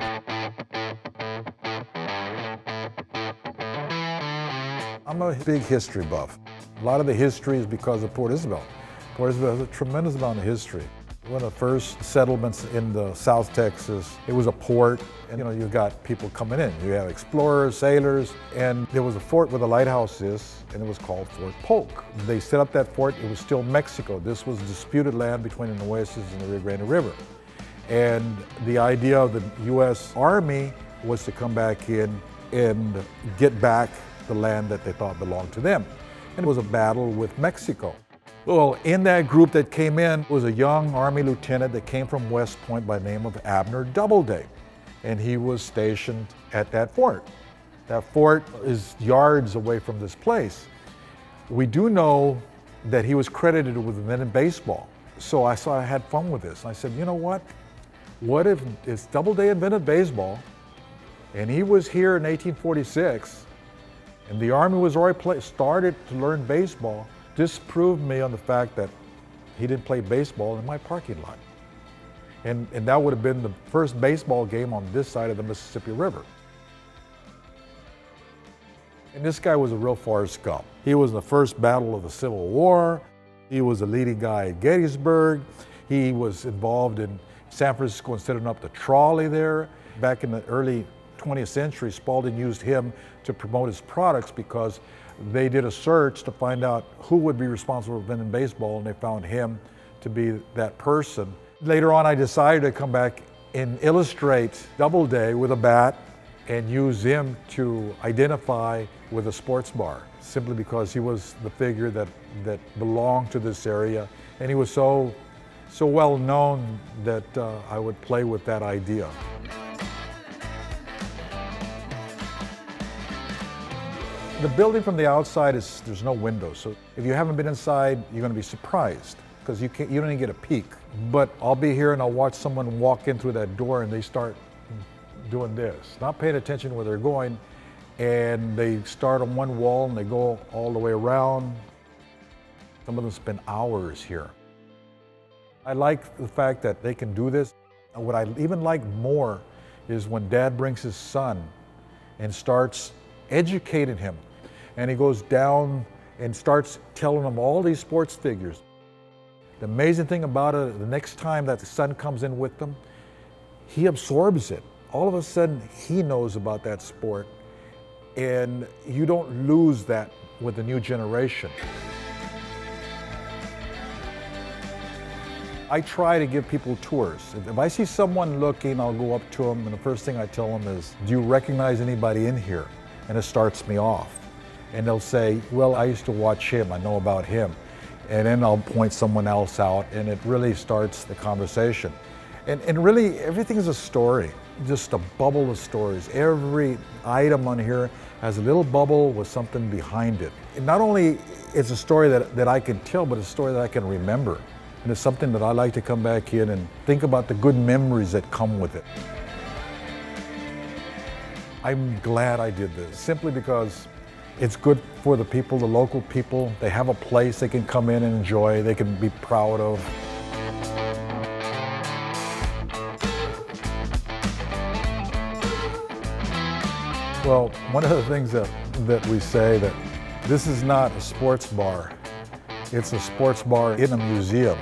I'm a big history buff. A lot of the history is because of Port Isabel. Port Isabel has a tremendous amount of history. One of the first settlements in the South Texas, it was a port, and you know, you got people coming in. You have explorers, sailors, and there was a fort where the lighthouse is, and it was called Fort Polk. They set up that fort, it was still Mexico. This was disputed land between the Nueces and the Rio Grande River. And the idea of the U S Army was to come back in and get back the land that they thought belonged to them. And it was a battle with Mexico. Well, in that group that came in was a young Army lieutenant that came from West Point by the name of Abner Doubleday. And he was stationed at that fort. That fort is yards away from this place. We do know that he was credited with inventing baseball. So I saw I had fun with this. I said, you know what? What if it's Doubleday invented baseball, and he was here in eighteen forty-six, and the Army was already play, started to learn baseball, disproved me on the fact that he didn't play baseball in my parking lot. And, and that would have been the first baseball game on this side of the Mississippi River. And this guy was a real Forrest Gump. He was in the first battle of the Civil War. He was a leading guy at Gettysburg. He was involved in San Francisco and setting up the trolley there. Back in the early twentieth century, Spalding used him to promote his products because they did a search to find out who would be responsible for inventing baseball, and they found him to be that person. Later on, I decided to come back and illustrate Doubleday with a bat and use him to identify with a sports bar, simply because he was the figure that, that belonged to this area, and he was so, so well known that uh, I would play with that idea. The building from the outside is, there's no windows, so if you haven't been inside, you're going to be surprised. because you can't, you don't even get a peek. But I'll be here and I'll watch someone walk in through that door and they start doing this, not paying attention where they're going, and they start on one wall and they go all the way around. Some of them spend hours here. I like the fact that they can do this. And what I even like more is when Dad brings his son and starts educating him, and he goes down and starts telling him all these sports figures. The amazing thing about it, the next time that the son comes in with them, he absorbs it. All of a sudden, he knows about that sport, and you don't lose that with the new generation. I try to give people tours. If I see someone looking, I'll go up to them, and the first thing I tell them is, do you recognize anybody in here? And it starts me off. And they'll say, well, I used to watch him, I know about him. And then I'll point someone else out, and it really starts the conversation. And, and really, everything is a story, just a bubble of stories. Every item on here has a little bubble with something behind it. And not only is a story that, that I can tell, but it's a story that I can remember. And it's something that I like to come back in and think about the good memories that come with it. I'm glad I did this, simply because it's good for the people, the local people. They have a place they can come in and enjoy, they can be proud of. Well, one of the things that, that we say that this is not a sports bar. It's a sports bar in a museum.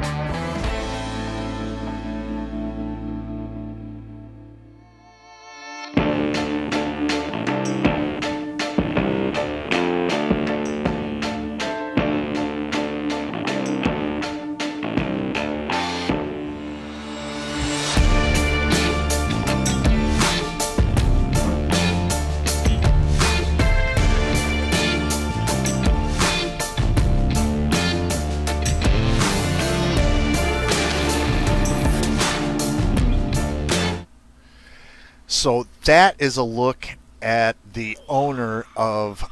So that is a look at the owner of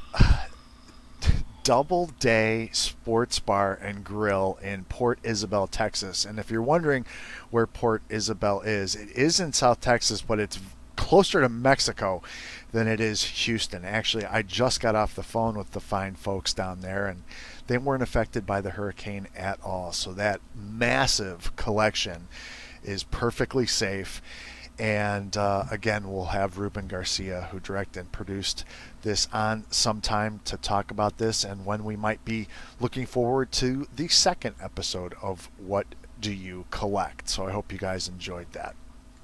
Doubleday Sports Bar and Grill in Port Isabel, Texas. And if you're wondering where Port Isabel is, it is in South Texas, but it's closer to Mexico than it is Houston. Actually, I just got off the phone with the fine folks down there, and they weren't affected by the hurricane at all. So that massive collection is perfectly safe. And uh, again, we'll have Ruben Garcia, who directed and produced this, on sometime to talk about this and when we might be looking forward to the second episode of What Do You Collect? So I hope you guys enjoyed that.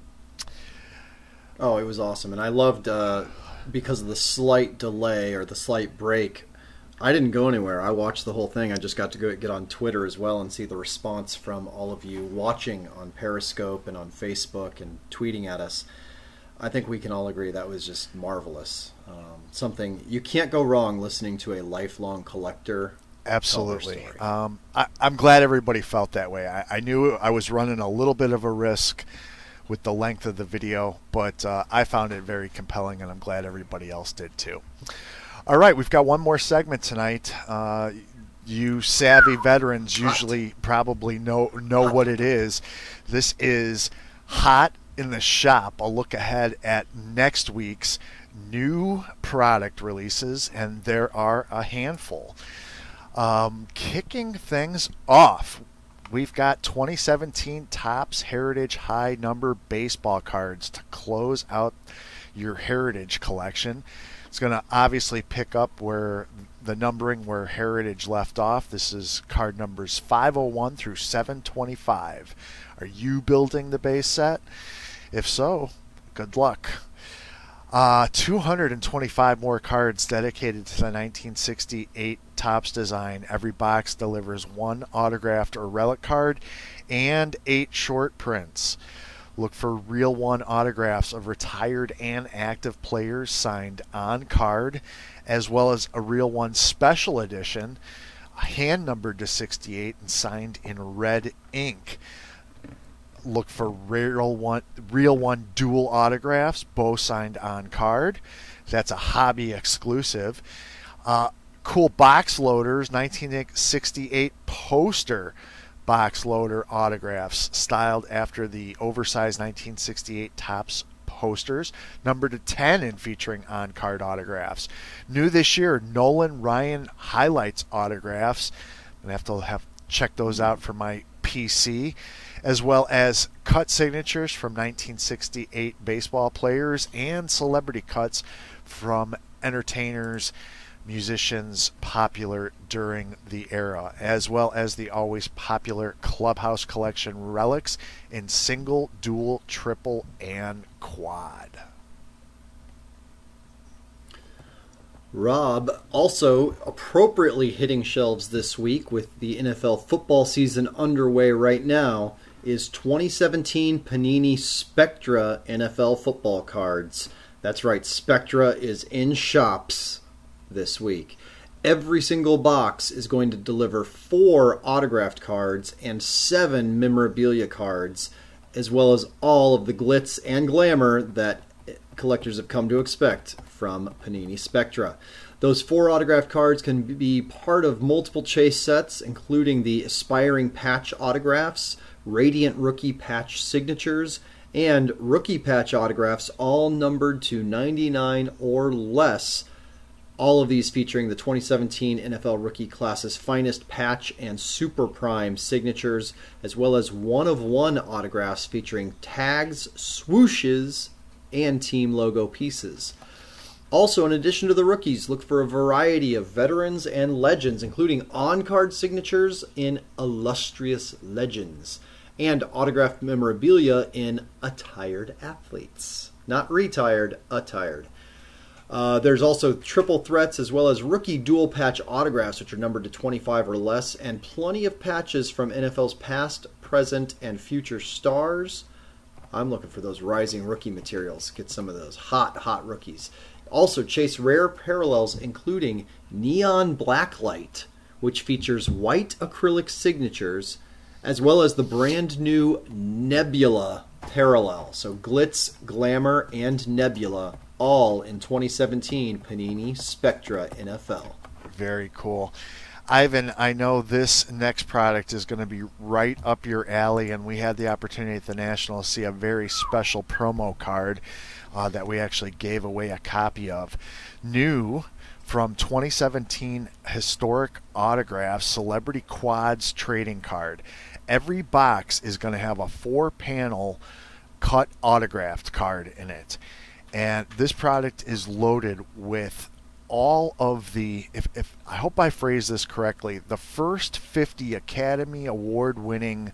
Oh, it was awesome. And I loved, uh, because of the slight delay or the slight break, I didn't go anywhere. I watched the whole thing. I just got to go get on Twitter as well and see the response from all of you watching on Periscope and on Facebook and tweeting at us. I think we can all agree that was just marvelous. Um, something you can't go wrong listening to a lifelong collector. Absolutely. Um, I, I'm glad everybody felt that way. I, I knew I was running a little bit of a risk with the length of the video, but uh, I found it very compelling, and I'm glad everybody else did too. All right, we've got one more segment tonight. Uh, you savvy veterans usually probably know know what it is. This is Hot in the Shop, a look ahead at next week's new product releases, and there are a handful. Um, kicking things off, we've got twenty seventeen Topps Heritage High Number baseball cards to close out your Heritage collection. It's going to obviously pick up where the numbering where Heritage left off. This is card numbers five oh one through seven twenty-five. Are you building the base set? If so, good luck. Uh, two hundred twenty-five more cards dedicated to the nineteen sixty-eight Topps design. Every box delivers one autographed or relic card and eight short prints. Look for Real One autographs of retired and active players signed on card, as well as a Real One special edition, hand numbered to sixty-eight and signed in red ink. Look for Real One, Real One dual autographs, both signed on card. That's a hobby exclusive. Uh, cool box loaders, nineteen sixty-eight poster box loader autographs styled after the oversized nineteen sixty-eight Topps posters, numbered to ten and featuring on-card autographs. New this year, Nolan Ryan highlights autographs. I'm going to have to have check those out for my P C, as well as cut signatures from nineteen sixty-eight baseball players and celebrity cuts from entertainers, musicians popular during the era, as well as the always popular Clubhouse Collection relics in single, dual, triple, and quad. Rob, also appropriately hitting shelves this week with the N F L football season underway right now, is twenty seventeen Panini Spectra N F L football cards. That's right, Spectra is in shops this week. Every single box is going to deliver four autographed cards and seven memorabilia cards, as well as all of the glitz and glamour that collectors have come to expect from Panini Spectra. Those four autographed cards can be part of multiple chase sets, including the Aspiring Patch autographs, Radiant Rookie Patch signatures, and Rookie Patch autographs, all numbered to ninety-nine or less. All of these featuring the twenty seventeen N F L Rookie Class's finest patch and Super Prime signatures, as well as one-of-one autographs featuring tags, swooshes, and team logo pieces. Also, in addition to the rookies, look for a variety of veterans and legends, including on-card signatures in Illustrious Legends, and autographed memorabilia in Attired Athletes. Not retired, attired. Uh, there's also triple threats as well as rookie dual patch autographs, which are numbered to twenty-five or less, and plenty of patches from N F L's past, present, and future stars. I'm looking for those rising rookie materials. Get some of those hot, hot rookies. Also, chase rare parallels, including Neon Blacklight, which features white acrylic signatures, as well as the brand new Nebula parallel. So glitz, glamour, and nebula, all in twenty seventeen Panini Spectra N F L. Very cool. Ivan, I know this next product is going to be right up your alley, and we had the opportunity at the National to see a very special promo card uh, that we actually gave away a copy of. New from twenty seventeen Historic Autographs Celebrity Quads Trading Card. Every box is going to have a four-panel cut autographed card in it. And this product is loaded with all of the, if, if I hope I phrase this correctly, the first fifty Academy Award winning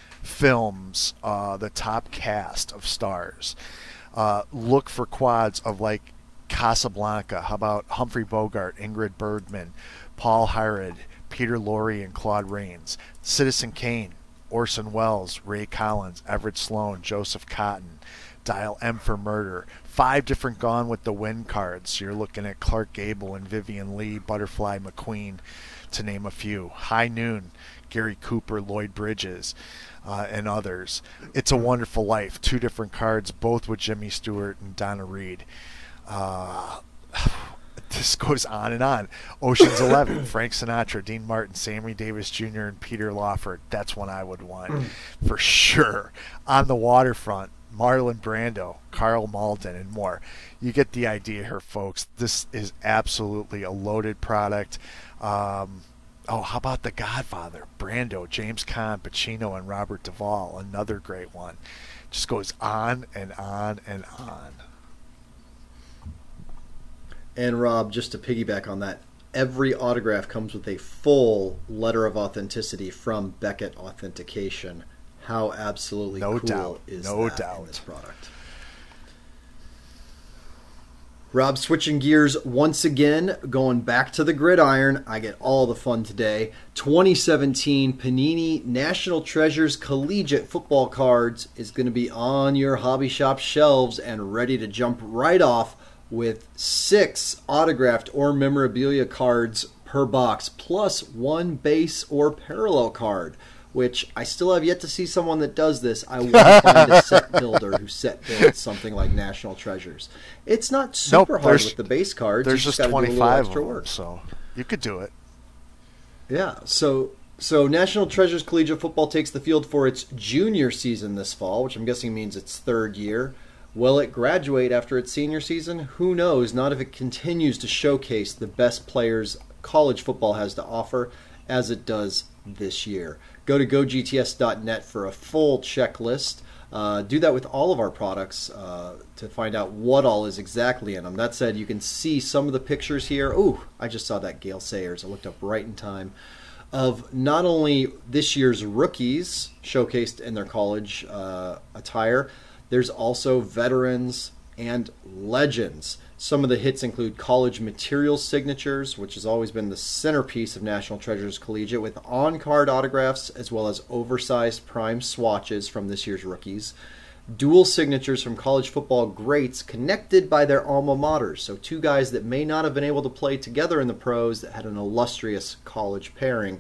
films, uh, the top cast of stars. Uh, look for quads of like Casablanca. How about Humphrey Bogart, Ingrid Bergman, Paul Harrod, Peter Lorre, and Claude Rains. Citizen Kane, Orson Welles, Ray Collins, Everett Sloan, Joseph Cotton. Dial M for Murder. Five different Gone with the Wind cards. So you're looking at Clark Gable and Vivian Lee, Butterfly McQueen, to name a few. High Noon, Gary Cooper, Lloyd Bridges, uh, and others. It's a Wonderful Life. Two different cards, both with Jimmy Stewart and Donna Reed. Uh, this goes on and on. Ocean's Eleven, Frank Sinatra, Dean Martin, Sammy Davis Junior, and Peter Lawford. That's one I would want for sure. On the Waterfront, Marlon Brando, Carl Malden, and more. You get the idea here, folks. This is absolutely a loaded product. Um, oh, how about The Godfather? Brando, James Caan, Pacino, and Robert Duvall. Another great one. Just goes on and on and on. And Rob, just to piggyback on that, every autograph comes with a full letter of authenticity from Beckett Authentication. How absolutely no cool doubt. is no that doubt. in this product? Rob, switching gears once again, going back to the gridiron. I get all the fun today. twenty seventeen Panini National Treasures Collegiate Football Cards is going to be on your hobby shop shelves and ready to jump right off with six autographed or memorabilia cards per box, plus one base or parallel card, which I still have yet to see someone that does this. I want to find a set builder who set builds something like National Treasures. It's not super nope, hard with the base cards. There's you just, just twenty-five extra of them, work. so you could do it. Yeah, so So National Treasures Collegiate Football takes the field for its junior season this fall, which I'm guessing means its third year. Will it graduate after its senior season? Who knows? Not if it continues to showcase the best players college football has to offer, as it does this year. Go to go G T S dot net for a full checklist. Uh, do that with all of our products uh, to find out what all is exactly in them. That said, you can see some of the pictures here. Ooh, I just saw that Gale Sayers. I looked up right in time. Of not only this year's rookies showcased in their college uh, attire, there's also veterans and legends. Some of the hits include college materials signatures, which has always been the centerpiece of National Treasures Collegiate, with on-card autographs as well as oversized prime swatches from this year's rookies. Dual signatures from college football greats connected by their alma maters. So two guys that may not have been able to play together in the pros that had an illustrious college pairing,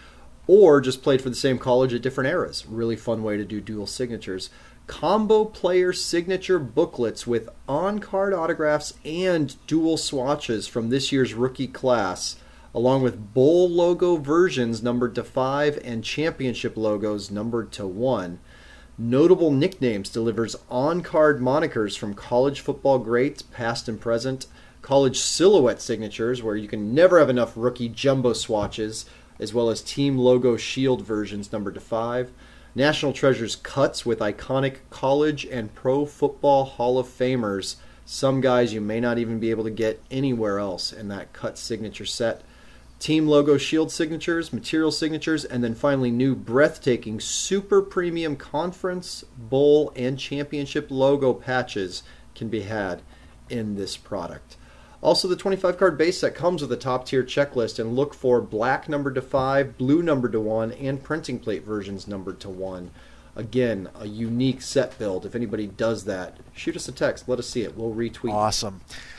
or just played for the same college at different eras. Really fun way to do dual signatures. Combo player signature booklets with on-card autographs and dual swatches from this year's rookie class, along with bowl logo versions numbered to five and championship logos numbered to one. Notable Nicknames delivers on-card monikers from college football greats, past and present. College silhouette signatures, where you can never have enough rookie jumbo swatches, as well as team logo shield versions numbered to five. National Treasures cuts with iconic college and pro football Hall of Famers. Some guys you may not even be able to get anywhere else in that cut signature set. Team logo shield signatures, material signatures, and then finally new breathtaking super premium conference, bowl, and championship logo patches can be had in this product. Also, the twenty-five card base set comes with a top tier checklist, and look for black numbered to five, blue numbered to one, and printing plate versions numbered to one. Again, a unique set build. If anybody does that, shoot us a text. Let us see it. We'll retweet. Awesome.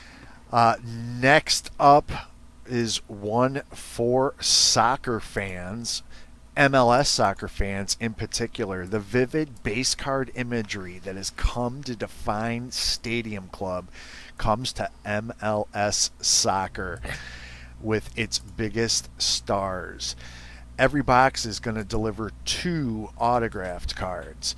Uh, next up is one for soccer fans, M L S soccer fans in particular. The vivid base card imagery that has come to define Stadium Club comes to M L S Soccer with its biggest stars. Every box is going to deliver two autographed cards.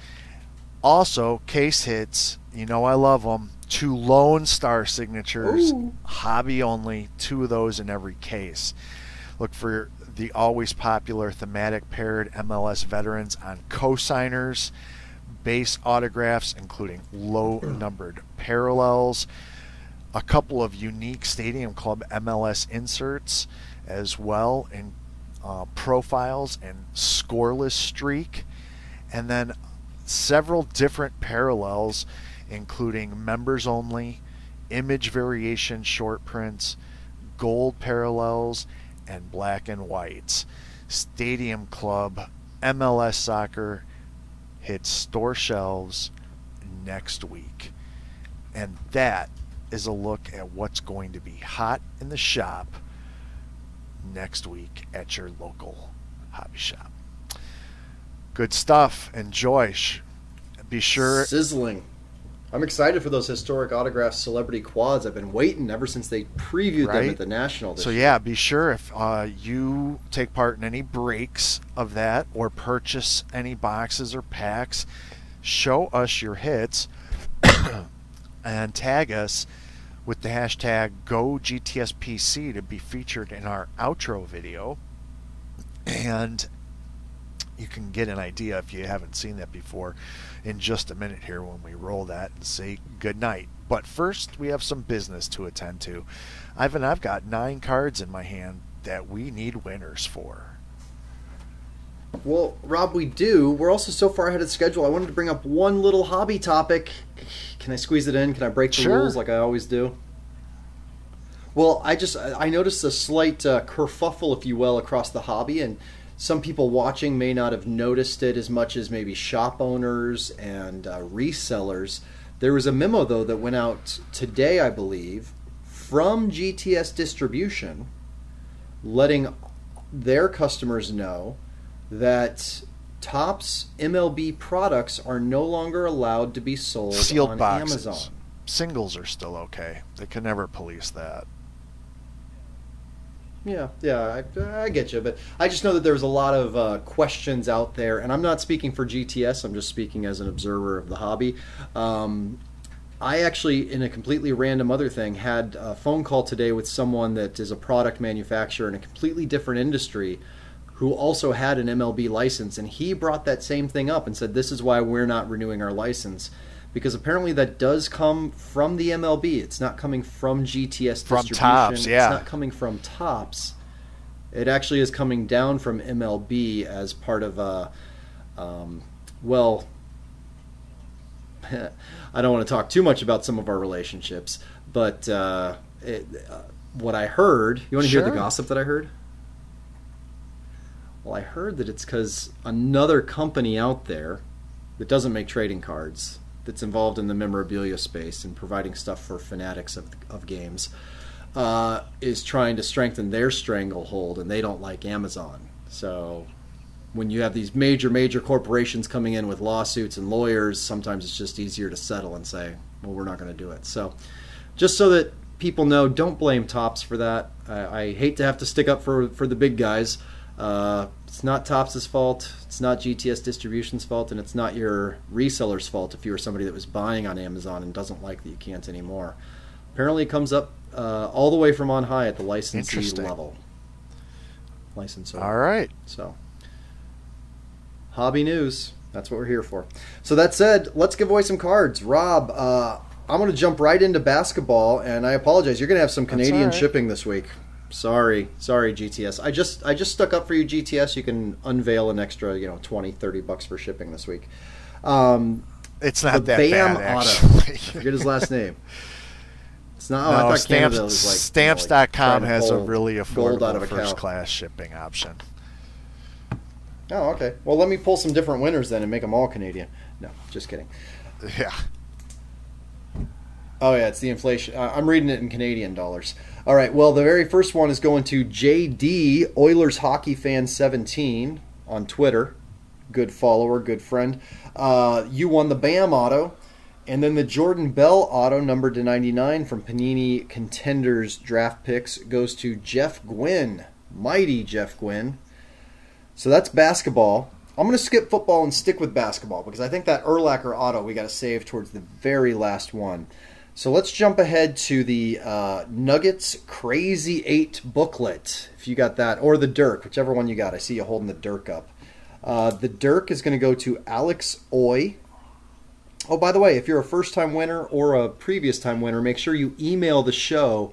Also, case hits, you know I love them, two Lone Star signatures, Ooh. Hobby only, two of those in every case. Look for the always popular thematic paired M L S veterans on cosigners, base autographs including low numbered parallels, a couple of unique Stadium Club M L S inserts as well in uh, profiles and scoreless streak, and then several different parallels including members only, image variation short prints, gold parallels, and black and whites. Stadium Club M L S Soccer hits store shelves next week. And that is a look at what's going to be hot in the shop next week at your local hobby shop. Good stuff. Enjoy. Be sure. Sizzling. I'm excited for those historic autograph celebrity quads. I've been waiting ever since they previewed right? them at the National this so year. yeah, be sure if uh, you take part in any breaks of that or purchase any boxes or packs, show us your hits and tag us with the hashtag Go G T S P C to be featured in our outro video. And you can get an idea if you haven't seen that before in just a minute here when we roll that and say good night. But first, we have some business to attend to. Ivan, I've got nine cards in my hand that we need winners for. Well, Rob, we do. We're also so far ahead of schedule. I wanted to bring up one little hobby topic. Can I squeeze it in? Can I break the Sure. rules like I always do? Well, I just I noticed a slight uh, kerfuffle, if you will, across the hobby, and some people watching may not have noticed it as much as maybe shop owners and uh, resellers. There was a memo, though, that went out today, I believe, from G T S Distribution, letting their customers know that Topps M L B products are no longer allowed to be sold Sealed on boxes. Amazon. Singles are still okay. They can never police that. Yeah, yeah, I, I get you, but I just know that there's a lot of uh, questions out there, and I'm not speaking for G T S, I'm just speaking as an observer of the hobby. Um, I actually, in a completely random other thing, had a phone call today with someone that is a product manufacturer in a completely different industry who also had an M L B license, and he brought that same thing up and said, this is why we're not renewing our license. Because apparently that does come from the M L B. It's not coming from G T S From Distribution. Topps, yeah. It's not coming from Topps. It actually is coming down from M L B as part of a, um, well, I don't want to talk too much about some of our relationships, but uh, it, uh, what I heard, you want to Sure. hear the gossip that I heard? Well, I heard that it's because another company out there that doesn't make trading cards, that's involved in the memorabilia space and providing stuff for fanatics of, of games, uh, is trying to strengthen their stranglehold, and they don't like Amazon. So when you have these major, major corporations coming in with lawsuits and lawyers, sometimes it's just easier to settle and say, well, we're not going to do it. So just so that people know, don't blame Topps for that. I, I hate to have to stick up for, for the big guys. Uh, it's not Topps' fault, it's not G T S Distribution's fault, and it's not your reseller's fault if you were somebody that was buying on Amazon and doesn't like that you can't anymore. Apparently it comes up uh, all the way from on high at the licensee level. Licensor. All right. So, hobby news. That's what we're here for. So that said, let's give away some cards. Rob, uh, I'm going to jump right into basketball, and I apologize. You're going to have some Canadian all right. shipping this week. Sorry, sorry, G T S. I just I just stuck up for you, G T S. You can unveil an extra, you know, twenty, thirty bucks for shipping this week. Um, It's not the that Bam bad, Auto. actually. I forget his last name. It's not. Oh, No, I thought Stamps, Canada was like Stamps you know, dot like com trying to has a pull really gold out of affordable a cow. first-class shipping option. Oh, okay. Well, let me pull some different winners then and make them all Canadian. No, just kidding. Yeah. Oh, yeah, it's the inflation. Uh, I'm reading it in Canadian dollars. All right, well, the very first one is going to J D, Oilers Hockey Fan seventeen on Twitter. Good follower, good friend. Uh, you won the Bam Auto. And then the Jordan Bell Auto, numbered to ninety-nine, from Panini Contenders Draft Picks, goes to Jeff Gwynn. Mighty Jeff Gwynn. So that's basketball. I'm going to skip football and stick with basketball because I think that Urlacher Auto we got to save towards the very last one. So let's jump ahead to the uh, Nuggets Crazy eight booklet, if you got that, or the Dirk, whichever one you got. I see you holding the Dirk up. Uh, the Dirk is going to go to Alex Oy. Oh, by the way, if you're a first-time winner or a previous-time winner, make sure you email the show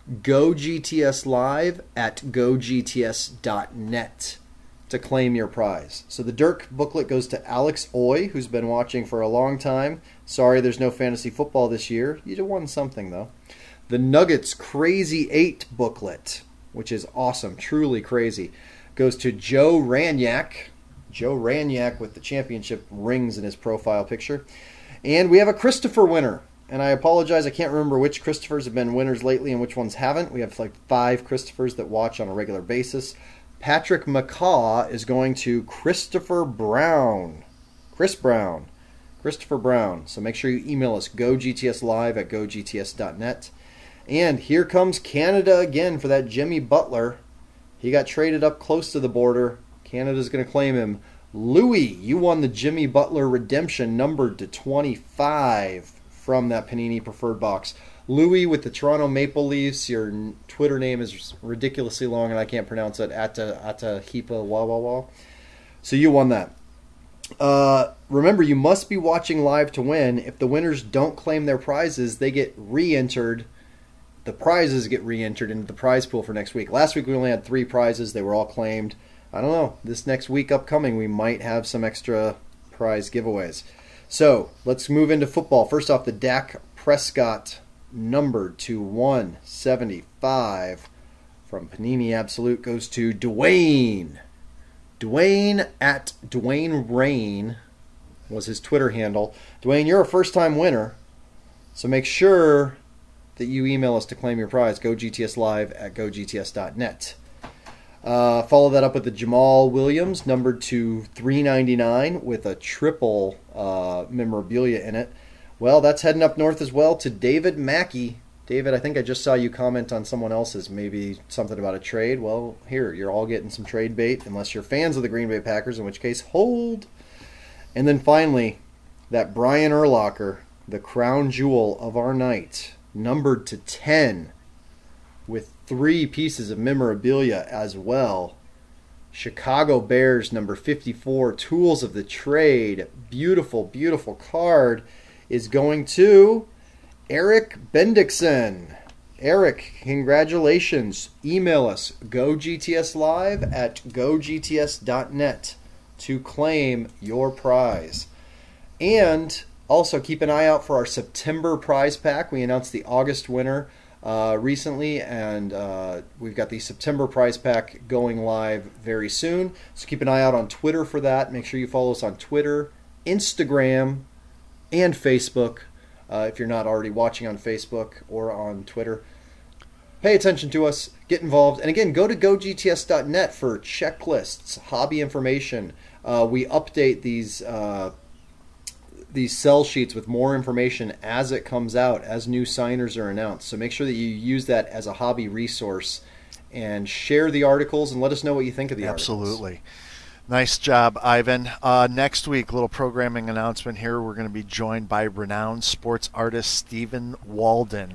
GoGTSlive at go G T S dot net to claim your prize. So the Dirk booklet goes to Alex Oy, who's been watching for a long time. Sorry there's no fantasy football this year. You won something, though. The Nuggets Crazy eight booklet, which is awesome, truly crazy, goes to Joe Ranyak. Joe Ranyak with the championship rings in his profile picture. And we have a Christopher winner. And I apologize, I can't remember which Christophers have been winners lately and which ones haven't. We have like five Christophers that watch on a regular basis. Patrick McCaw is going to Christopher Brown. Chris Brown. Christopher Brown. So make sure you email us GoGTSlive at go G T S dot net. And here comes Canada again for that Jimmy Butler. He got traded up close to the border. Canada's going to claim him. Louis, you won the Jimmy Butler redemption numbered to twenty-five from that Panini Preferred box. Louis with the Toronto Maple Leafs. Your Twitter name is ridiculously long and I can't pronounce it. Ata Ata Hipa Wah Wah Wah. So you won that. Uh, remember, you must be watching live to win. If the winners don't claim their prizes, they get re-entered. The prizes get re-entered into the prize pool for next week. Last week we only had three prizes. They were all claimed. I don't know. This next week upcoming, we might have some extra prize giveaways. So let's move into football. First off, the Dak Prescott numbered to one seventy-five from Panini Absolute goes to Dwayne. Dwayne at Dwayne Rain was his Twitter handle. Dwayne, you're a first-time winner, so make sure that you email us to claim your prize. GoGTSlive at go G T S dot net. Uh, follow that up with the Jamal Williams, numbered to three ninety-nine with a triple uh, memorabilia in it. Well, that's heading up north as well to David Mackey. David, I think I just saw you comment on someone else's, maybe something about a trade. Well, here, you're all getting some trade bait, unless you're fans of the Green Bay Packers, in which case, hold. And then finally, that Brian Urlacher, the crown jewel of our night, numbered to ten, with three pieces of memorabilia as well. Chicago Bears, number fifty-four, Tools of the Trade. Beautiful, beautiful card is going to Eric Bendixson. Eric, congratulations. Email us, GoGTSLive at go G T S dot net to claim your prize. And also keep an eye out for our September prize pack. We announced the August winner uh, recently, and uh, we've got the September prize pack going live very soon. So keep an eye out on Twitter for that. Make sure you follow us on Twitter, Instagram, and Facebook. Uh, if you're not already watching on Facebook or on Twitter, pay attention to us, get involved. And again, go to go G T S dot net for checklists, hobby information. Uh, we update these uh, these sell sheets with more information as it comes out, as new signers are announced. So make sure that you use that as a hobby resource and share the articles and let us know what you think of the Absolutely. articles. Absolutely. Nice job, Ivan. Uh, next week, little programming announcement here. We're going to be joined by renowned sports artist Stephen Walden.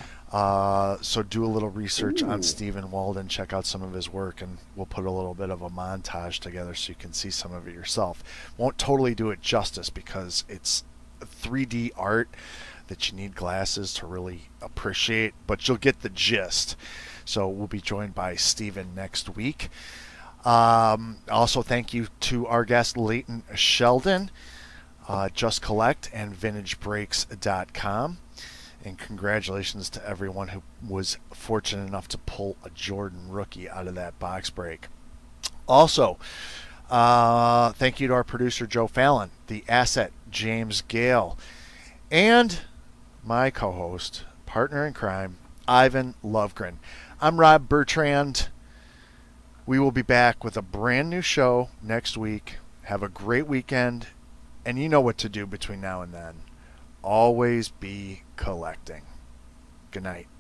Uh, so do a little research Ooh. on Stephen Walden. Check out some of his work, and we'll put a little bit of a montage together so you can see some of it yourself. Won't totally do it justice because it's three D art that you need glasses to really appreciate, but you'll get the gist. So we'll be joined by Stephen next week. Um, also, thank you to our guest, Leighton Sheldon, uh, Just Collect and vintage breaks dot com. And congratulations to everyone who was fortunate enough to pull a Jordan rookie out of that box break. Also, uh, thank you to our producer, Joe Fallon, the asset, James Gale, and my co-host, partner in crime, Ivan Lovegren. I'm Rob Bertrand. We will be back with a brand new show next week. Have a great weekend. And you know what to do between now and then. Always be collecting. Good night.